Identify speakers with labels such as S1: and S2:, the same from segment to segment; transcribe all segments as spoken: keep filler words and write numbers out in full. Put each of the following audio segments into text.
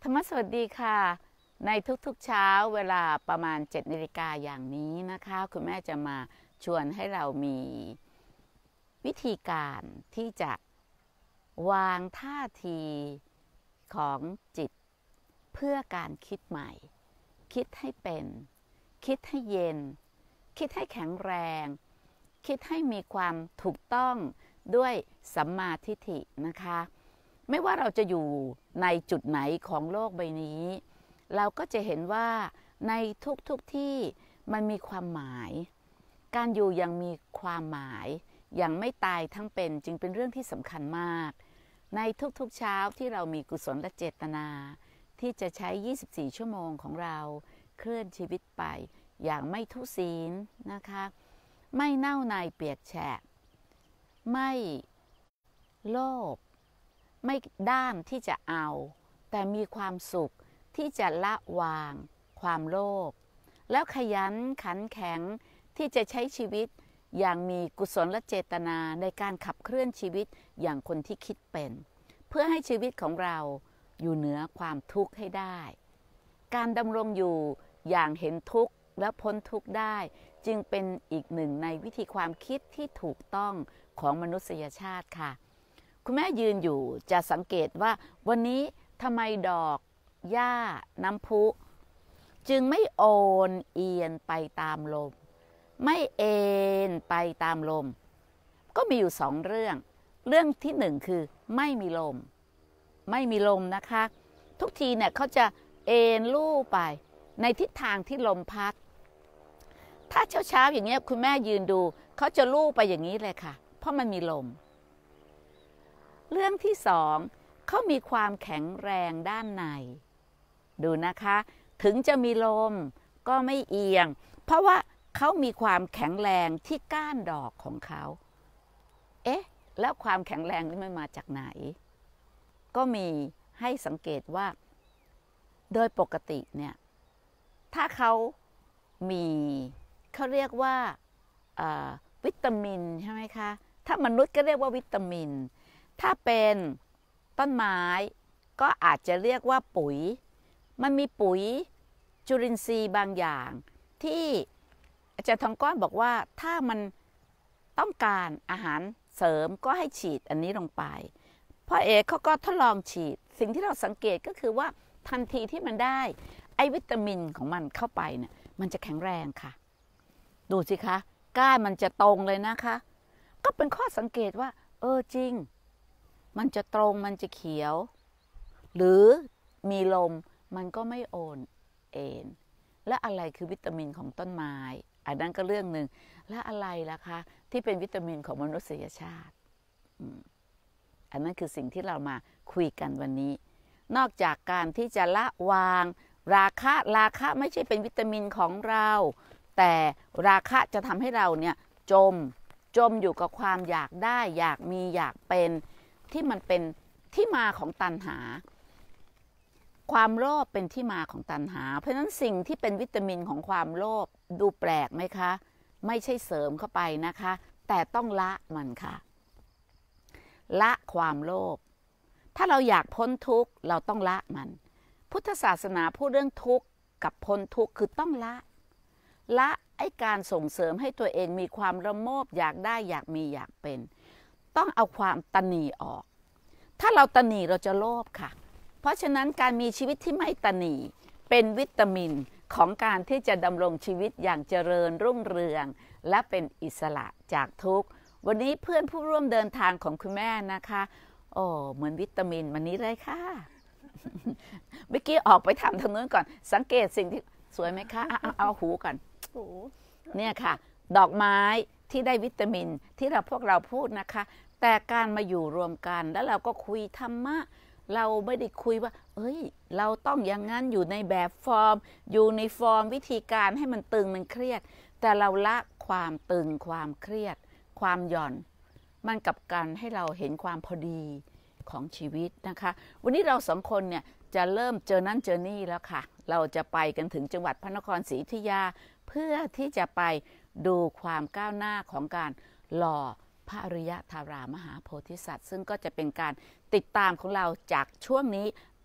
S1: รรมสวัสดีค่ะในทุกๆเช้าเวลาประมาณเจ็ดนาฬิกาอย่างนี้นะคะคุณแม่จะมาชวนให้เรามีวิธีการที่จะวางท่าทีของจิตเพื่อการคิดใหม่คิดให้เป็นคิดให้เย็นคิดให้แข็งแรงคิดให้มีความถูกต้องด้วยสัมมาทิฏฐินะคะไม่ว่าเราจะอยู่ในจุดไหนของโลกใบนี้เราก็จะเห็นว่าในทุกๆ ที่มันมีความหมายการอยู่ยังมีความหมายอย่างไม่ตายทั้งเป็นจึงเป็นเรื่องที่สำคัญมากในทุกๆเช้าที่เรามีกุศลและเจตนาที่จะใช้ยี่สิบสี่ชั่วโมงของเราเคลื่อนชีวิตไปอย่างไม่ทุศีลนะคะไม่เน่าในเปียกแฉะไม่โลภไม่ด้านที่จะเอาแต่มีความสุขที่จะละวางความโลภแล้วขยันขันแข็งที่จะใช้ชีวิตอย่างมีกุศลและเจตนาในการขับเคลื่อนชีวิตอย่างคนที่คิดเป็นเพื่อให้ชีวิตของเราอยู่เหนือความทุกข์ให้ได้การดำรงอยู่อย่างเห็นทุกข์และพ้นทุกข์ได้จึงเป็นอีกหนึ่งในวิธีความคิดที่ถูกต้องของมนุษยชาติค่ะคุณแม่ยืนอยู่จะสังเกตว่าวันนี้ทำไมดอกหญ้าน้ำพุจึงไม่โอนเอียนไปตามลมไม่เอ็นไปตามลมก็มีอยู่สองเรื่องเรื่องที่หนึ่งคือไม่มีลมไม่มีลมนะคะทุกทีเนี่ยเขาจะเอ็นลู่ไปในทิศทางที่ลมพัดถ้าเช้าเช้าอย่างเงี้ยคุณแม่ยืนดูเขาจะลู่ไปอย่างนี้เลยค่ะเพราะมันมีลมเรื่องที่สองเขามีความแข็งแรงด้านในดูนะคะถึงจะมีลมก็ไม่เอียงเพราะว่าเขามีความแข็งแรงที่ก้านดอกของเขาเอ๊ะแล้วความแข็งแรงนี่มันมาจากไหนก็มีให้สังเกตว่าโดยปกติเนี่ยถ้าเขามีเขาเรียกว่าวิตามินใช่ไหมคะถ้ามนุษย์ก็เรียกว่าวิตามินถ้าเป็นต้นไม้ก็อาจจะเรียกว่าปุ๋ยมันมีปุ๋ยจุลินทรีย์บางอย่างที่อาจารย์ทองก้อนบอกว่าถ้ามันต้องการอาหารเสริมก็ให้ฉีดอันนี้ลงไปพ่อเอกเขาก็ทดลองฉีดสิ่งที่เราสังเกตก็คือว่าทันทีที่มันได้ไอวิตามินของมันเข้าไปเนี่ยมันจะแข็งแรงค่ะดูสิคะก้านมันจะตรงเลยนะคะก็เป็นข้อสังเกตว่าเออจริงมันจะตรงมันจะเขียวหรือมีลมมันก็ไม่โอนเอ็นและอะไรคือวิตามินของต้นไม้อันนั้นก็เรื่องหนึ่งและอะไรล่ะคะที่เป็นวิตามินของมนุษยชาติอันนั้นคือสิ่งที่เรามาคุยกันวันนี้นอกจากการที่จะละวางราคะราคะไม่ใช่เป็นวิตามินของเราแต่ราคะจะทำให้เราเนี่ยจมจมอยู่กับความอยากได้อยากมีอยากเป็นที่มันเป็นที่มาของตัณหาความโลภเป็นที่มาของตัณหาเพราะฉะนั้นสิ่งที่เป็นวิตามินของความโลภดูแปลกไหมคะไม่ใช่เสริมเข้าไปนะคะแต่ต้องละมันค่ะละความโลภถ้าเราอยากพ้นทุกข์เราต้องละมันพุทธศาสนาพูดเรื่องทุกข์กับพ้นทุกข์คือต้องละละไอ้การส่งเสริมให้ตัวเองมีความระโมบอยากได้อยากมีอยากเป็นต้องเอาความตนีออกถ้าเราตนีเราจะโลภค่ะเพราะฉะนั้นการมีชีวิตที่ไม่ตนีเป็นวิตามินของการที่จะดำรงชีวิตอย่างเจริญรุ่งเรืองและเป็นอิสระจากทุกข์วันนี้เพื่อนผู้ร่วมเดินทางของคุณแม่นะคะโอ้เหมือนวิตามินวันนี้เลยค่ะเมื่อกี้ออกไปทำทางนู้นก่อนสังเกตสิ่งที่สวยไหมคะเอาเอาเอาหูก่อนเนี่ยค่ะดอกไม้ที่ได้วิตามินที่เราพวกเราพูดนะคะแต่การมาอยู่รวมกันแล้วเราก็คุยธรรมะเราไม่ได้คุยว่าเอ้ยเราต้องอย่างนั้นอยู่ในแบบฟอร์มอยู่ในฟอร์มวิธีการให้มันตึงมันเครียดแต่เราละความตึงความเครียดความหย่อนมันกับการให้เราเห็นความพอดีของชีวิตนะคะวันนี้เราสองคนเนี่ยจะเริ่มเจอนั่นเจอนี่แล้วค่ะเราจะไปกันถึงจังหวัดพระนครศรีอยุธยาเพื่อที่จะไปดูความก้าวหน้าของการหล่อพระอริยธารามหาโพธิสัตว์ซึ่งก็จะเป็นการติดตามของเราจากช่วงนี้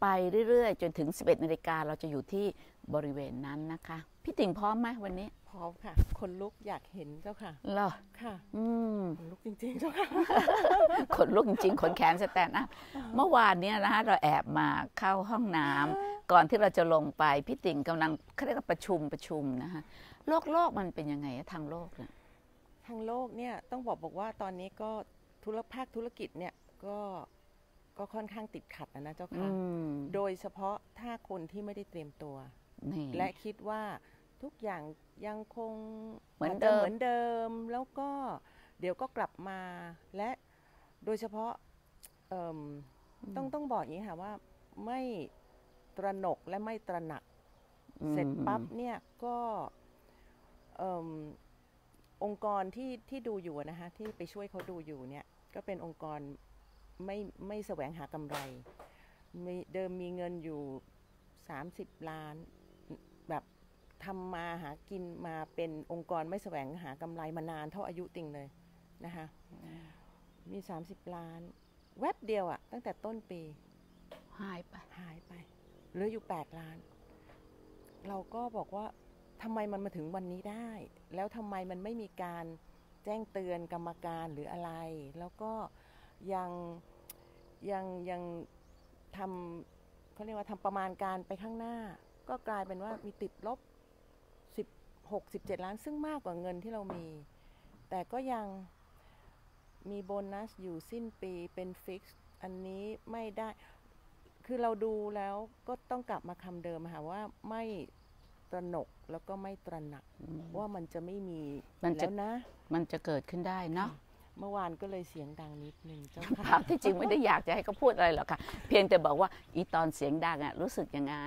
S1: ไปเรื่อยๆจนถึงสิบเอ็ดนาฬิกาเราจะอยู่ที่บริเวณนั้นนะคะพี่ติ่งพร้อมไหมวันนี้
S2: พร้อมค่ะคนลุกอยากเห็นเจ้าค่ะ
S1: เหรอ
S2: ค่ะ
S1: อืม
S2: คนลุกจริงๆเจ้าค่ะ
S1: ขนลุกจริงๆขนแขนสแตนอัพเมื่อวานเนี้ยนะเราแอบมาเข้าห้องน้ำก่อนที่เราจะลงไปพี่ติ่งกำลังเขาเรียกว่าประชุมประชุมนะคะโลกโลกมันเป็นยังไงทางโลกเนี่ย
S2: ทางโลกเนี่ยต้องบอกบอกว่าตอนนี้ก็ธุรภาคธุรกิจเนี่ยก็ก็ค่อนข้างติดขัดนะเจ้าค่ะโดยเฉพาะถ้าคนที่ไม่ได้เตรียมตัวและคิดว่าทุกอย่างยังคงเหมือนเดิมเหมือนเดิมแล้วก็เดี๋ยวก็กลับมาและโดยเฉพาะต้องต้องบอกอย่างนี้ค่ะว่าไม่ตระหนกและไม่ตระหนักเสร็จปั๊บเนี่ยก็องค์กรที่ที่ดูอยู่นะคะที่ไปช่วยเขาดูอยู่เนี่ยก็เป็นองค์กรไม่ไม่แสวงหากำไรเดิมมีเงินอยู่สามสิบล้านแบบทำมาหากินมาเป็นองค์กรไม่แสวงหากำไรมานานเท่าอายุติ่งเลยนะคะมีสามสิบล้านแวบเดียวอะตั้งแต่ต้นปี
S1: หายไป
S2: หายไปเหลืออยู่แปดล้านเราก็บอกว่าทำไมมันมาถึงวันนี้ได้แล้วทำไมมันไม่มีการแจ้งเตือนกรรมการหรืออะไรแล้วก็ยังยังยังทำเขาเรียกว่าทำประมาณการไปข้างหน้าก็กลายเป็นว่ามีติดลบสิบหก สิบเจ็ดล้านซึ่งมากกว่าเงินที่เรามีแต่ก็ยังมีโบนัสอยู่สิ้นปีเป็นฟิกซ์อันนี้ไม่ได้คือเราดูแล้วก็ต้องกลับมาคำเดิมค่ะว่าไม่ตระหนกแล้วก็ไม่ตระหนักว่ามันจะไม่มีแล้วนะ
S1: มันจะเกิดขึ้นได้เนาะ
S2: เมื่อวานก็เลยเสียงดังนิดนึงเจ้า
S1: ค่ะที่จริงไม่ได้อยากจะให้เขาพูดอะไรหรอกค่ะเพียงแต่บอกว่าอีตอนเสียงดังอะรู้สึกยังไง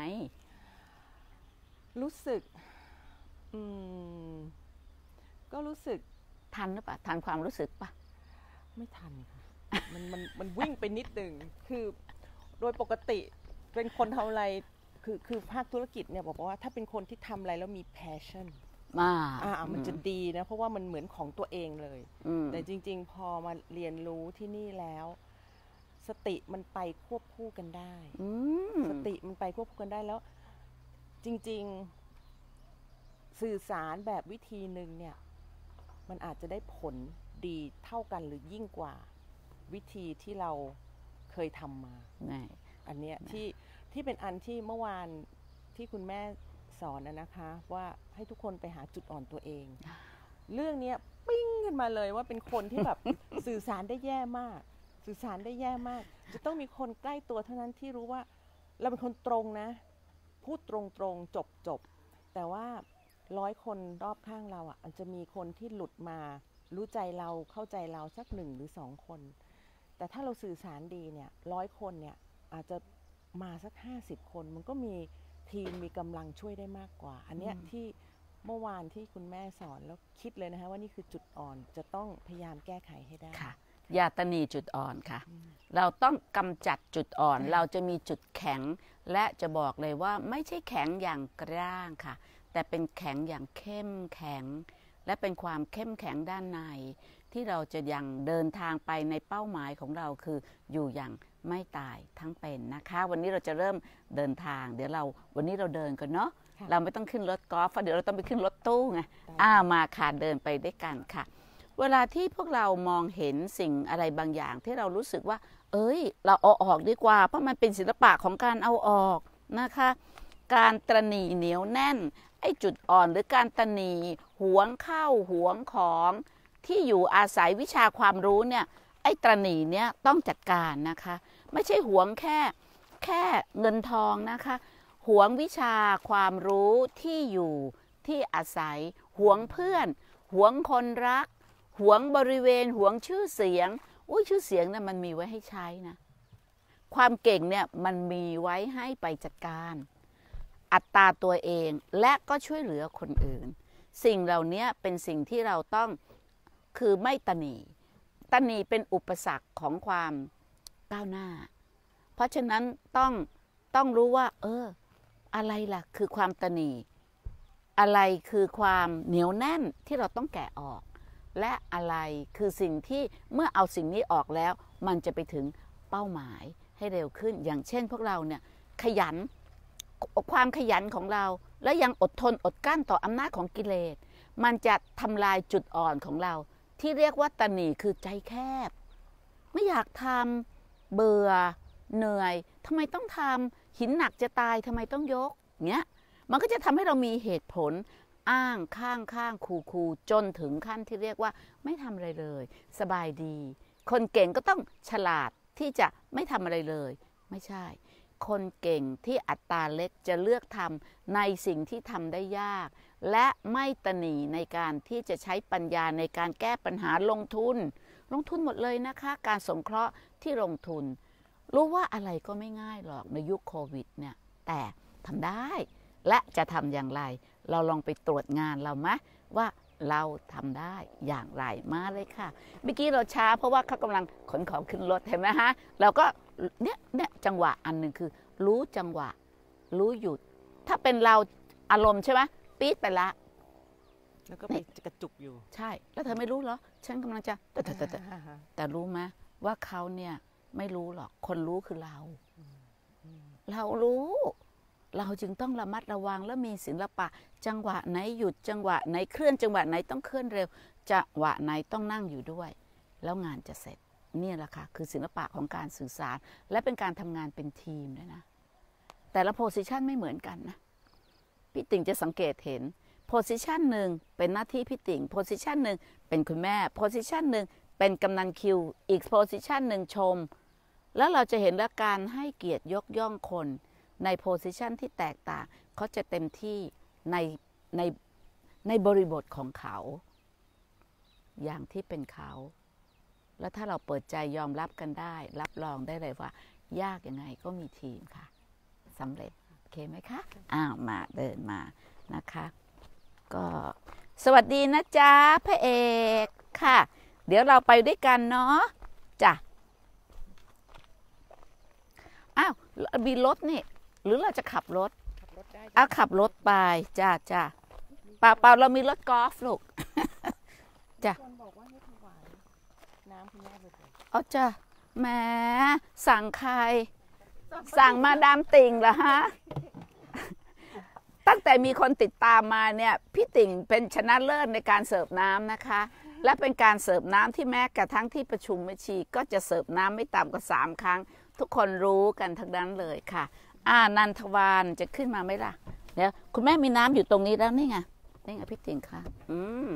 S2: รู้สึกอืมก็รู้สึก
S1: ทันหรือเปล่าทันความรู้สึกปะ
S2: ไม่ทันค่ะมันมันมันวิ่งไปนิดนึงคือโดยปกติเป็นคนทำอะไรคือคือภาคธุรกิจเนี่ยบอกว่าถ้าเป็นคนที่ทำอะไรแล้วมี passion อ่าอ่ามันจะดีนะเพราะว่ามันเหมือนของตัวเองเลยแต่จริงๆพอมาเรียนรู้ที่นี่แล้วสติมันไปควบคู่กันได้สติมันไปควบคู่กันได้แล้วจริงๆสื่อสารแบบวิธีหนึ่งเนี่ยมันอาจจะได้ผลดีเท่ากันหรือยิ่งกว่าวิธีที่เราเคยทำมาอันเนี้ยที่ที่เป็นอันที่เมื่อวานที่คุณแม่สอนนะคะว่าให้ทุกคนไปหาจุดอ่อนตัวเองเรื่องนี้ปิ้งขึ้นมาเลยว่าเป็นคนที่แบบสื่อสารได้แย่มากสื่อสารได้แย่มากจะต้องมีคนใกล้ตัวเท่านั้นที่รู้ว่าเราเป็นคนตรงนะพูดตรงตรงจบจบแต่ว่าร้อยคนรอบข้างเราอ่ะมันจะมีคนที่หลุดมารู้ใจเราเข้าใจเราสักหนึ่งหรือสองคนแต่ถ้าเราสื่อสารดีเนี่ยร้อยคนเนี่ยอาจจะมาสักห้าสิบคนมันก็มีทีมมีกำลังช่วยได้มากกว่าอันเนี้ยที่เมื่อวานที่คุณแม่สอนแล้วคิดเลยนะคะว่านี่คือจุดอ่อนจะต้องพยายามแก้ไขให้ได้
S1: ค่ะอย่าตนีจุดอ่อนค่ะเราต้องกำจัดจุดอ่อนเราจะมีจุดแข็งและจะบอกเลยว่าไม่ใช่แข็งอย่างกร้างค่ะแต่เป็นแข็งอย่างเข้มแข็งและเป็นความเข้มแข็งด้านในที่เราจะยังเดินทางไปในเป้าหมายของเราคืออยู่อย่างไม่ตายทั้งเป็นนะคะวันนี้เราจะเริ่มเดินทางเดี๋ยวเราวันนี้เราเดินกันเนาะเราไม่ต้องขึ้นรถกอล์ฟเดี๋ยวเราต้องไปขึ้นรถตู้ไงอ้ามาค่ะเดินไปด้วยกันค่ะเวลาที่พวกเรามองเห็นสิ่งอะไรบางอย่างที่เรารู้สึกว่าเอ้ยเราเอาออกดีกว่าเพราะมันเป็นศิลปะของการเอาออกนะคะการตระหนี่เหนียวแน่นไอ้จุดอ่อนหรือการตระหนี่หวงข้าวหวงของที่อยู่อาศัยวิชาความรู้เนี่ยไอ้ตระหนี่เนี่ยต้องจัดการนะคะไม่ใช่หวงแค่แค่เงินทองนะคะหวงวิชาความรู้ที่อยู่ที่อาศัยหวงเพื่อนหวงคนรักหวงบริเวณหวงชื่อเสียงอุ้ยชื่อเสียงเนี่ยมันมีไว้ให้ใช้นะความเก่งเนี่ยมันมีไว้ให้ไปจัดการอัตราตัวเองและก็ช่วยเหลือคนอื่นสิ่งเหล่านี้เป็นสิ่งที่เราต้องคือไม่ตนีตนีเป็นอุปสรรคของความก้าวหน้าเพราะฉะนั้นต้องต้องรู้ว่าเอออะไรล่ะคือความตนีอะไรคือความเหนียวแน่นที่เราต้องแกะออกและอะไรคือสิ่งที่เมื่อเอาสิ่งนี้ออกแล้วมันจะไปถึงเป้าหมายให้เร็วขึ้นอย่างเช่นพวกเราเนี่ยขยันความขยันของเราและยังอดทนอดกลั้นต่ออำนาจของกิเลสมันจะทำลายจุดอ่อนของเราที่เรียกว่าตนีคือใจแคบไม่อยากทำเบื่อเหนื่อยทำไมต้องทำหินหนักจะตายทำไมต้องยกเงี้ยมันก็จะทำให้เรามีเหตุผลอ้างข้างข้างคูคูจนถึงขั้นที่เรียกว่าไม่ทำอะไรเลยสบายดีคนเก่งก็ต้องฉลาดที่จะไม่ทำอะไรเลยไม่ใช่คนเก่งที่อัตราเล็กจะเลือกทำในสิ่งที่ทำได้ยากและไม่ตนีในการที่จะใช้ปัญญาในการแก้ปัญหาลงทุนลงทุนหมดเลยนะคะการสงเคราะห์ที่ลงทุนรู้ว่าอะไรก็ไม่ง่ายหรอกในยุคโควิดเนี่ยแต่ทำได้และจะทำอย่างไรเราลองไปตรวจงานเราไหมว่าเราทำได้อย่างไรมาเลยค่ะเมื่อกี้เราช้าเพราะว่าเขากำลังขนของขึ้นรถเห็นไหมฮะเราก็เนี่ยเนี่ยจังหวะอันหนึ่งคือรู้จังหวะรู้หยุดถ้าเป็นเราอารมณ์ใช่ไหมปี๊ดไปละ
S2: แล้วก็ไปกระจุกอยู่
S1: ใช่แล้วเธอไม่รู้เหรอฉันกำลังจะแต่แต่แต่แต่รู้ไหมว่าเขาเนี่ยไม่รู้หรอกคนรู้คือเราเรารู้เราจึงต้องระมัดระวังและมีศิลปะจังหวะไหนหยุดจังหวะไหนเคลื่อนจังหวะไหนต้องเคลื่อนเร็วจังหวะไหนต้องนั่งอยู่ด้วยแล้วงานจะเสร็จนี่แหละค่ะคือศิลปะของการสื่อสารและเป็นการทำงานเป็นทีมด้วยนะแต่ละโพสิชันไม่เหมือนกันนะพี่ติ๋งจะสังเกตเห็นโพสิชันหนึ่งเป็นหน้าที่พี่ติ๋งโพสิชันหนึ่งเป็นคุณแม่โพสิชันหนึ่งเป็นกำนันคิวอีกโพสิชันหนึ่งชมแล้วเราจะเห็นว่าการให้เกียรติยกย่องคนในโพสิชันที่แตกต่างเขาจะเต็มที่ในในในบริบทของเขาอย่างที่เป็นเขาแล้วถ้าเราเปิดใจยอมรับกันได้รับรองได้เลยว่ายากยังไงก็มีทีมค่ะสำเร็จโอเคไหมคะอ้าวมาเดินมานะคะก็สวัสดีนะจ๊ะพระเอกค่ะเดี๋ยวเราไปด้วยกันเนาะจ้ะอ้าวมีรถนี่หรือเราจะขับรถอ้าวขับรถไปจ้าจ้าเปล่าเปล่าเรามีรถกอล์ฟลูกจ้ะ
S2: คนบอกว่าให้ถวายน้ำคุณแม่เลย
S1: อ๋อจ้ะแหมสั่งใครสั่งมาดามติ่งเหรอฮะตั้งแต่มีคนติดตามมาเนี่ยพี่ติ่งเป็นชนะเลิศในการเสิร์ฟน้ำนะคะและเป็นการเสิร์ฟน้ำที่แม้กระทั่งที่ประชุมแม่ชีก็จะเสิร์ฟน้ำไม่ต่ำกว่าสามครั้งทุกคนรู้กันทั้งนั้นเลยค่ะอ่านันทวานจะขึ้นมาไหมล่ะเดี๋ยวคุณแม่มีน้ำอยู่ตรงนี้แล้วนี่ไงนี่ไงพี่ติ่งค่ะอืม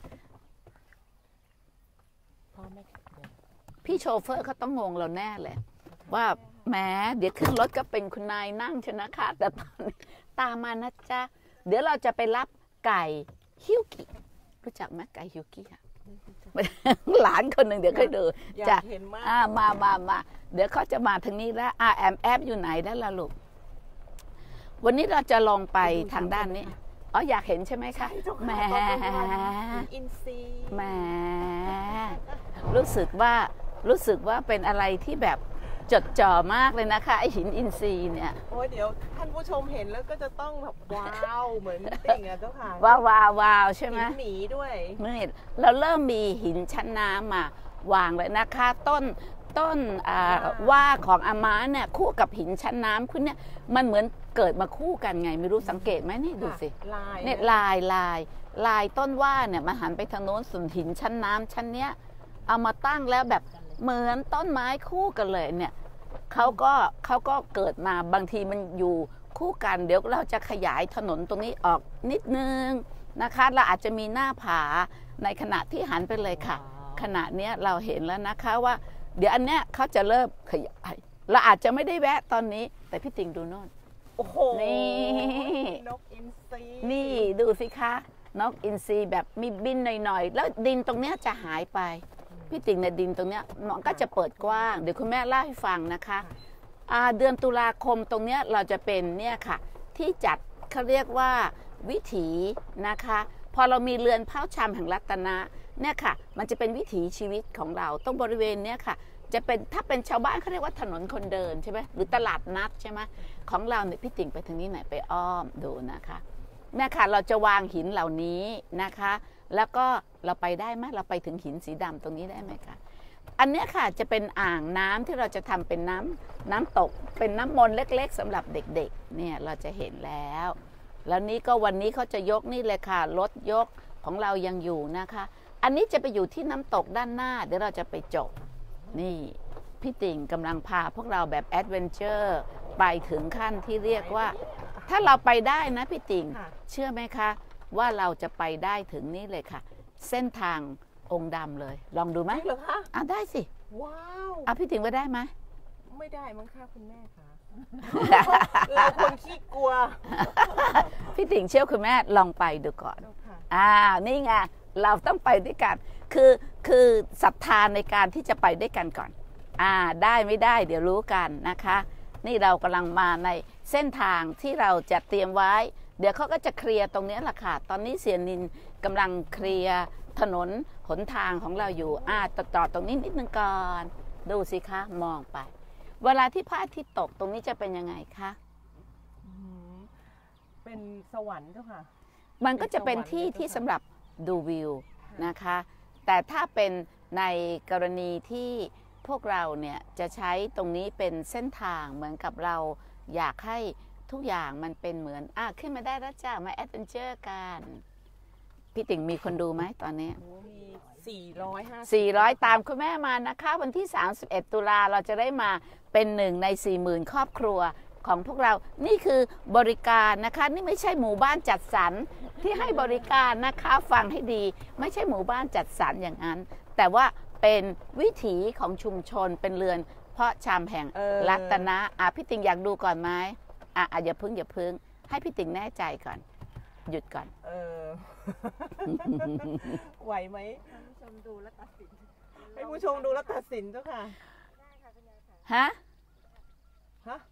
S1: พี่โชเฟอร์เขาต้องงงเราแน่เลยว่าแหมเดี๋ยวขึ้นรถก็เป็นคุณนายนั่งชนะคะแต่ตอนตามมานะจ๊ะเดี๋ยวเราจะไปรับไก่ฮิวกิรู้จักไหมไก่ฮิวกิอะหลานคนหนึ่งเดี๋ยวค่อยดูจะอ่ามามามาเดี๋ยวเขาจะมาทางนี้แล้วอ่าแอมแอฟอยู่ไหนแล้วล่ะลูกวันนี้เราจะลองไปทางด้านนี้อ๋ออยากเห็นใช่ไหมคะแหม
S2: อินซี
S1: แหมรู้สึกว่ารู้สึกว่าเป็นอะไรที่แบบจดจ่อมากเลยนะคะไอหินอินทรีเนี่ย
S2: โอ้ยเดี๋ยวท่านผู้ชมเห็นแล้วก็จะต้องแบบว้าวเหมือนติ่งอะเจ้าค่ะ
S1: ว้าวว้าวว้าวใช่ไหม
S2: หินหมีด้วย
S1: นี่เราเริ่มมีหินชั้นน้ำมาวางเลยนะคะต้นต้นว่าของอาม้าเนี่ยคู่กับหินชั้นน้ำคุณเนี่ยมันเหมือนเกิดมาคู่กันไงไม่รู้สังเกตไหมนี่ดูสิเนี่ยลายลายลายต้นว่าเนี่ยมาหันไปทางโน้นส่วนหินชั้นน้ำชั้นเนี้ยเอามาตั้งแล้วแบบเหมือนต้นไม้คู่กันเลยเนี่ยเขาก็เขาก็เกิดมาบางทีมันอยู่คู่กันเดี๋ยวเราจะขยายถนนตรงนี้ออกนิดนึงนะคะเราอาจจะมีหน้าผาในขณะที่หันไปเลยค่ะขณะนี้เราเห็นแล้วนะคะว่าเดี๋ยวอันเนี้ยเขาจะเริ่มขยายเราอาจจะไม่ได้แวะตอนนี้แต่พี่ติ่งดูโน่น
S2: โอ้โห
S1: นี่
S2: นกอินทรี
S1: นี่ดูสิคะนกอินทรีแบบมีบินหน่อยๆแล้วดินตรงเนี้ยจะหายไปพี่ติ่งในดินตรงเนี้ยมันก็จะเปิดกว้างเดี๋ยวคุณแม่เล่าให้ฟังนะคะเดือนตุลาคมตรงเนี้ยเราจะเป็นเนี่ยค่ะที่จัดเขาเรียกว่าวิถีนะคะพอเรามีเรือนเผาชำแห่งรัตนะเนี่ยค่ะมันจะเป็นวิถีชีวิตของเราตรงบริเวณเนี้ยค่ะจะเป็นถ้าเป็นชาวบ้านเขาเรียกว่าถนนคนเดินใช่ไหมหรือตลาดนัดใช่ไหมของเราเนี่ยพี่ติ่งไปทางนี้ไหนไปอ้อมดูนะคะเนี่ยค่ะเราจะวางหินเหล่านี้นะคะแล้วก็เราไปได้ไหมเราไปถึงหินสีดำตรงนี้ได้ไหมคะอันเนี้ยค่ะจะเป็นอ่างน้ำที่เราจะทำเป็นน้ำน้ำตกเป็นน้ำมนต์เล็กๆสำหรับเด็กๆเนี่ยเราจะเห็นแล้ว แล้วนี้ก็วันนี้เขาจะยกนี่เลยค่ะรถยกของเรายังอยู่นะคะ อันนี้จะไปอยู่ที่น้ำตกด้านหน้าเดี๋ยวเราจะไปจบนี่พี่ติ่งกำลังพาพวกเราแบบแอดเวนเจอร์ไปถึงขั้นที่เรียกว่าถ้าเราไปได้นะพี่ติ่งเชื่อไหมคะว่าเราจะไปได้ถึงนี่เลยค่ะเส้นทางองค์ดำเลยลองดูไหม
S2: จริงเหรอคะ
S1: อ่ะได้สิ
S2: ว้าว
S1: อ่ะพี่ติ่งว่าได้ไหม
S2: ไม่ได้มั้งค่ะคุณแม่คะ เราคนขี้กลัว
S1: พี่ติ่งเชื่อคุณแม่ลองไปดูก่อน
S2: เจ้าค่ะ
S1: อ่านี่ไงเราต้องไปด้วยกันคือคือศรัทธาในการที่จะไปด้วยกันก่อนอ่าได้ไม่ได้เดี๋ยวรู้กันนะคะ นี่เรากำลังมาในเส้นทางที่เราจะเตรียมไว้ เดี๋ยวเขาก็จะเคลียร์ตรงนี้แหละค่ะตอนนี้เสียนินกำลังเคลียร์ถนนหนทางของเราอยู่อ่าต่อต่อตรงนี้นิดนึงก่อนดูสิคะมองไป เวลาที่พระอาทิตย์ตกตรงนี้จะเป็นยังไงคะ
S2: อืมเป็นสวรรค์เจ้าค่ะ
S1: มันก็จะเป็นที่ที่สำหรับดูวิวนะคะ แต่ถ้าเป็นในกรณีที่พวกเราเนี่ยจะใช้ตรงนี้เป็นเส้นทางเหมือนกับเราอยากให้ทุกอย่างมันเป็นเหมือนอ่ะขึ้นมาได้แล้วจ้ามาแอดเวนเจอร์กันพี่ติ่งมีคนดูไหมตอนนี้
S2: โอ้มีสี่ร้อยห้าสิบ
S1: สี่ร้อยตามคุณแม่มานะคะวันที่สามสิบเอ็ดตุลาเราจะได้มาเป็นหนึ่งใน สี่หมื่น ครอบครัวของพวกเรานี่คือบริการนะคะนี่ไม่ใช่หมู่บ้านจัดสรรที่ให้บริการนะคะฟังให้ดีไม่ใช่หมู่บ้านจัดสรรอย่างนั้นแต่ว่าเป็นวิถีของชุมชนเป็นเรือนเพาะชำแห่ง
S2: เออ
S1: รัตนะอ่ะพี่ติ่งอยากดูก่อนไหมอ่ะอ่ะอย่าพึ่งอย่าพึ่งให้พี่ติ่งแน่ใจก่อนหยุดก่อน
S2: เออ ไหวไหม
S3: ท่านผู้ชมดูและตัดสิน
S2: ให้ผู้ชมดูแล้วตัดสินเจ้าค่ะ
S3: ได้ค่ะคุณยายค่ะ
S1: ฮะ
S2: ฮะ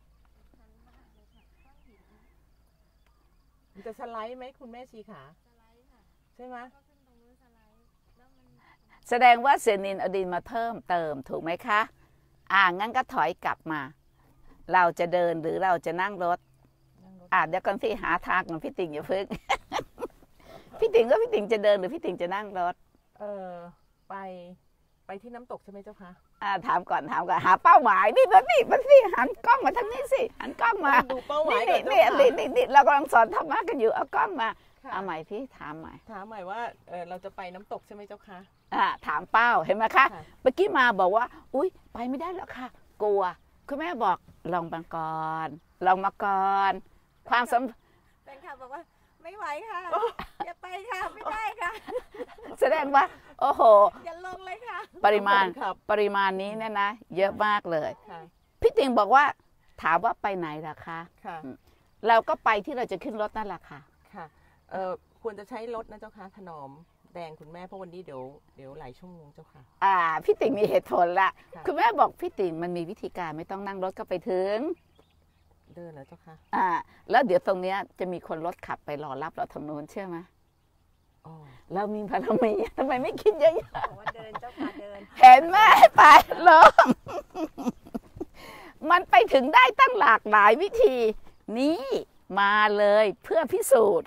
S2: มันจะสไลด์ไหมคุณแม่ชีขา
S3: สไลด์ค่ะ
S2: ใช่ไหม
S3: ก็ขึ้นตรงนู้นสไลด์แล้วมัน
S1: แสดงว่าเซนินเอาดินมาเพิ่มเติมถูกไหมคะอ่างั้นก็ถอยกลับมา เราจะเดินหรือเราจะนั่งรถ
S2: นั่งรถ
S1: อ่าเดี๋ยวก่อนที่หาทางของพี่ติ่งอย่าพึ่ง พี่ติ่งก็พี่ติ่งจะเดินหรือพี่ติ่งจะนั่งรถ
S2: เออไปไปที่น้ำตกใช่ไหมเจ้าคะ
S1: อ่าถามก่อนถามก่อนหาเป้าหมายนี่มันนี่มันนี่หันกล้องมาทางนี้สิหันกล้องมา
S2: ดูเป้าหมายก่
S1: นี่
S2: อน
S1: นี่
S2: เจ้า
S1: นี่
S2: ค่ะ
S1: นี่นี่เรากำลังสอนธรรมะกันอยู่เอากล้องมา
S2: ค่ะ
S1: เอาใหม่พี่ถามใหม่
S2: ถามใหม่ว่าเออเราจะไปน้ำตกใช่ไหมเจ้าคะ
S1: อ่าถามเป้าเห็นไหมคะ
S2: ค่ะ
S1: เมื่อกี้มาบอกว่าอุ้ยไปไม่ได้แล้วค่ะ กลัวคุณแม่บอกลองมาก่อนลองมาก่อนความสำ
S3: แฟนคลับบอกว่าไม่ไหวค่ะ อย่าไปค่ะ ไม่ได้ค่ะ
S1: แสดงว่า โอ้โห
S3: อย่าลงเลยค่ะ
S1: ปริมาณ
S2: ครับ
S1: ปริมาณนี้เนี่ยนะ เยอะมากเลย
S2: ค่ะ
S1: พี่ติ่งบอกว่าถามว่าไปไหนล่ะคะ
S2: ค่ะ
S1: เราก็ไปที่เราจะขึ้นรถนั่นแหละค่ะ
S2: ค่ะเออควรจะใช้รถนะเจ้าคะถนอมแดงคุณแม่เพราะวันนี้เดี๋ยวเดี๋ยวหลายชั่วโมงเจ้าค่ะ
S1: อ่าพี่ติ่งมีเหตุผลละ
S2: ค่ะ
S1: คุณแม่บอกพี่ติ่งมันมีวิธีการไม่ต้องนั่งรถก็ไปถึง
S2: เดินแล้วเจ้าค่ะ
S1: อ่า แล้วเดี๋ยวตรงเนี้ยจะมีคนรถขับไปรอรับเราทางนู้นเชื่อไหม
S2: อ๋อ
S1: เรามีพลังมีทำไมไม่คิดเยอะ
S3: บอกว่าเดินเจ้าค่ะเดิน
S1: ๆเห็นไหมไปลง มันไปถึงได้ตั้งหลากหลายวิธี นี่มาเลยเพื่อพิสูจน์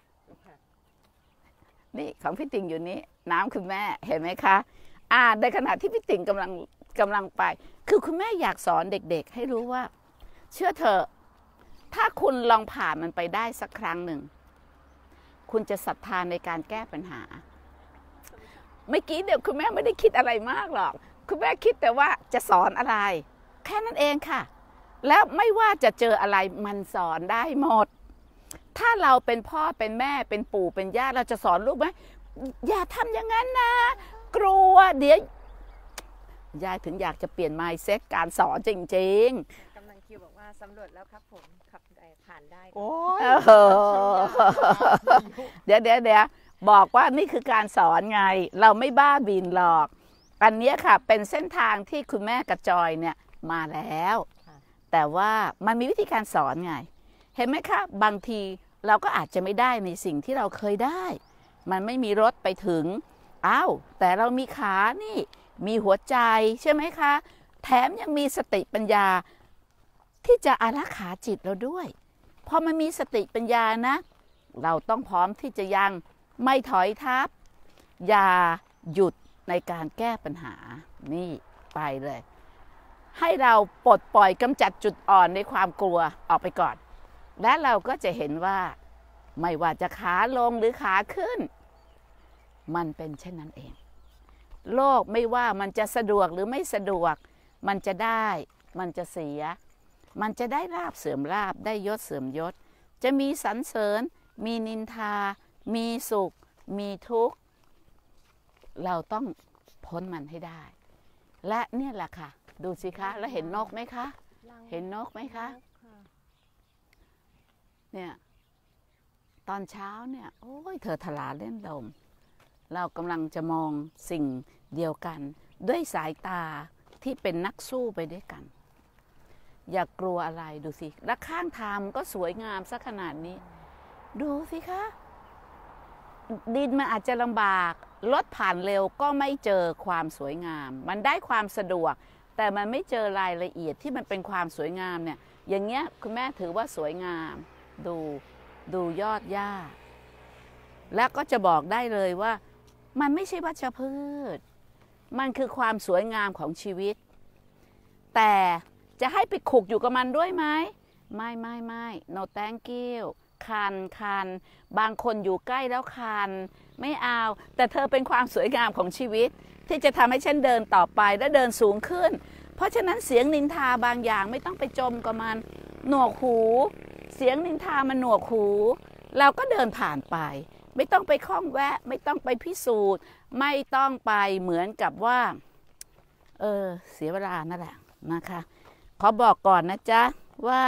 S1: นี่ของพี่ติ่งอยู่นี้น้ำคุณแม่เห็นไหมคะ อ่าในขณะที่พี่ติ่งกำลังกำลังไป คือคุณแม่อยากสอนเด็กๆ ให้รู้ว่า เชื่อเถอะถ้าคุณลองผ่านมันไปได้สักครั้งหนึ่ง คุณจะศรัทธาในการแก้ปัญหา เมื่อกี้เดี๋ยวคุณแม่ไม่ได้คิดอะไรมากหรอก คุณแม่คิดแต่ว่าจะสอนอะไร แค่นั้นเองค่ะ แล้วไม่ว่าจะเจออะไรมันสอนได้หมด ถ้าเราเป็นพ่อเป็นแม่เป็นปู่เป็นย่าเราจะสอนลูกไหมอย่าทำอย่างนั้นนะ กลัวเดี๋ยวยายถึงอยากจะเปลี่ยน mindset การสอนจริง
S3: กำลังคิวบอกว่าสำรวจแล้วครับผมขับได้ผ่านได้
S2: โอ้ย
S1: ๆเออเดี๋ยวเดี๋ยวเดี๋ยวบอกว่านี่คือการสอนไง เราไม่บ้าบินหรอก อันเนี้ยค่ะเป็นเส้นทางที่คุณแม่กระจอยเนี่ยมาแล้ว แต่ว่ามันมีวิธีการสอนไง เห็นไหมคะบางทีเราก็อาจจะไม่ได้ในสิ่งที่เราเคยได้ มันไม่มีรถไปถึงอ้าวแต่เรามีขานี่มีหัวใจใช่ไหมคะ แถมยังมีสติปัญญา ที่จะอารักขาจิตเราด้วยพอมันมีสติปัญญานะ เราต้องพร้อมที่จะยังไม่ถอยทับอย่าหยุดในการแก้ปัญหานี่ไปเลย ให้เราปลดปล่อยกำจัดจุดอ่อนในความกลัวออกไปก่อน และเราก็จะเห็นว่าไม่ว่าจะขาลงหรือขาขึ้นมันเป็นเช่นนั้นเองโลกไม่ว่ามันจะสะดวกหรือไม่สะดวกมันจะได้มันจะเสียมันจะได้ลาภเสื่อมลาภได้ยศเสื่อมยศจะมีสรรเสริญมีนินทามีสุขมีทุกข์เราต้องพ้นมันให้ได้และเนี่ยแหละค่ะดูสิคะแล้วเห็นนกไหมคะเห็นนกไหมคะเนี่ยตอนเช้าเนี่ยโอ้ยเธอทลาเล่นลมเรากำลังจะมองสิ่งเดียวกันด้วยสายตาที่เป็นนักสู้ไปด้วยกันอย่ากลัวอะไรดูสิและข้างทางก็สวยงามซะขนาดนี้ดูสิคะดินมันอาจจะลำบากรถผ่านเร็วก็ไม่เจอความสวยงามมันได้ความสะดวกแต่มันไม่เจอรายละเอียดที่มันเป็นความสวยงามเนี่ยอย่างเงี้ยคุณแม่ถือว่าสวยงามดูดูยอดหญ้าแล้วก็จะบอกได้เลยว่ามันไม่ใช่วัชพืชมันคือความสวยงามของชีวิตแต่จะให้ไปขุกอยู่กับมันด้วยไหมไม่ไม่ไม่ no thank you คันคันบางคนอยู่ใกล้แล้วคันไม่เอาแต่เธอเป็นความสวยงามของชีวิตที่จะทำให้ฉันเดินต่อไปและเดินสูงขึ้นเพราะฉะนั้นเสียงนินทาบางอย่างไม่ต้องไปจมกับมันหนวกหูเสียงนินทามันหนวกหูเราก็เดินผ่านไปไม่ต้องไปข้องแวะไม่ต้องไปพิสูจน์ไม่ต้องไปเหมือนกับว่าเออเสียเวลานั่นแหละนะคะขอบอกก่อนนะจ๊ะว่า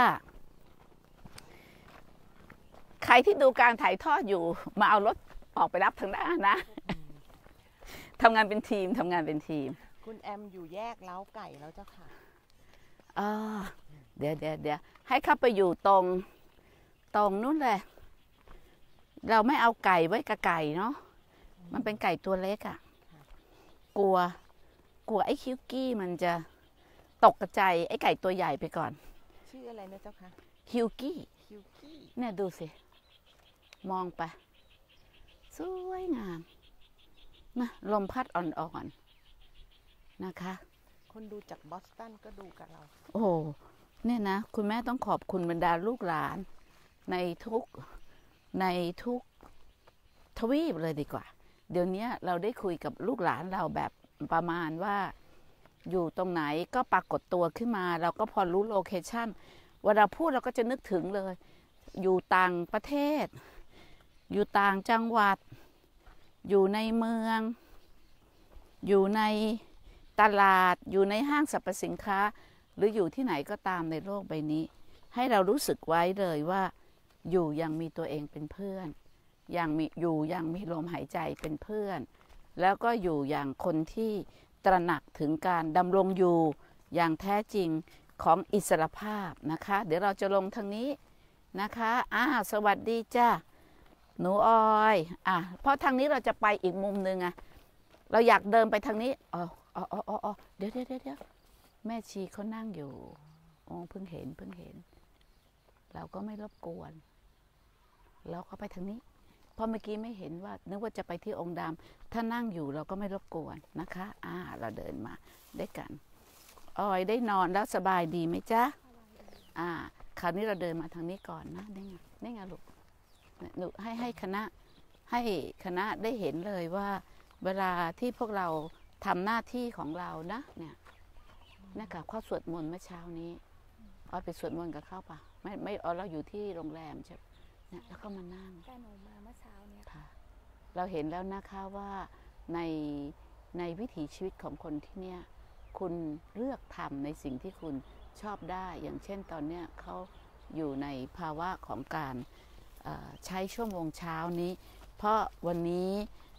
S1: ใครที่ดูการถ่ายทอดอยู่มาเอารถออกไปรับทางด้านนะทำงานเป็นทีมทำงานเป็นทีม
S2: คุณแอมอยู่แยกเล้าไก่แล้วเจ้าค่ะ
S1: อ๋อเดี๋ยวเดี๋ยวเดี๋ยวให้เข้าไปอยู่ตรงตรงนู้นเลยเราไม่เอาไก่ไว้กับไก่เนาะมันเป็นไก่ตัวเล็กอะกลัวกลัวไอ้คิวกี้มันจะตกกระจายไอ้ไก่ตัวใหญ่ไปก่อน
S2: ชื่ออะไรนะเจ้าค่ะ
S1: คิวกี้
S2: คิวกี้
S1: เนี่ยดูสิมองไปสวยงามนะลมพัดอ่อนๆนะคะ
S2: คนดูจากบอสตันก็ดูกับเรา
S1: โอ้เนี่ยนะคุณแม่ต้องขอบคุณบรรดาลูกหลานในทุกในทุกทวีปเลยดีกว่าเดี๋ยวนี้เราได้คุยกับลูกหลานเราแบบประมาณว่าอยู่ตรงไหนก็ปรากฏตัวขึ้นมาเราก็พอรู้โลเคชั่นเวลาพูดเราก็จะนึกถึงเลยอยู่ต่างประเทศอยู่ต่างจังหวัดอยู่ในเมืองอยู่ในตลาดอยู่ในห้างสรรพสินค้าหรืออยู่ที่ไหนก็ตามในโลกใบนี้ให้เรารู้สึกไว้เลยว่าอยู่ยังมีตัวเองเป็นเพื่อนยังมีอยู่ยังมีลมหายใจเป็นเพื่อนแล้วก็อยู่อย่างคนที่ตระหนักถึงการดำรงอยู่อย่างแท้จริงของอิสรภาพนะคะเดี๋ยวเราจะลงทางนี้นะคะอ้าวสวัสดีจ้าหนูออยอ่ะเพราะทางนี้เราจะไปอีกมุมนึงอะเราอยากเดินไปทางนี้อ๋ออ๋ออ๋ออ๋อเดี๋ยวเดี๋ยวเดี๋ยวแม่ชีเขานั่งอยู่อ๋อเพิ่งเห็นเพิ่งเห็นเราก็ไม่รบกวนเราก็ไปทางนี้เพราะเมื่อกี้ไม่เห็นว่านึกว่าจะไปที่องค์ดำถ้านั่งอยู่เราก็ไม่รบกวนนะคะอ่าเราเดินมาได้กันออยได้นอนแล้วสบายดีไหมจ๊ะอ่าคราวนี้เราเดินมาทางนี้ก่อนนะนี่ไงนี่ไงลูกหนูให้ให้คณะให้คณะได้เห็นเลยว่าเวลาที่พวกเราทำหน้าที่ของเรานะเนี่ยนี่ค่ะข้อสวดมนต์เมื่อเช้านี้ออยไปสวดมนต์กับเขาปะไม่ไม่ออยเราอยู่ที่โรงแรมใช่เนี่ยแล้วก็มานั่ง
S3: แต่หนูมาเมื่อเช้าเนี่ย
S1: ค่ะเราเห็นแล้วนะคะว่าในในวิถีชีวิตของคนที่เนี่ยคุณเลือกทำในสิ่งที่คุณชอบได้อย่างเช่นตอนเนี้ยเขาอยู่ในภาวะของการใช้ชั่วโมงเช้านี้เพราะวันนี้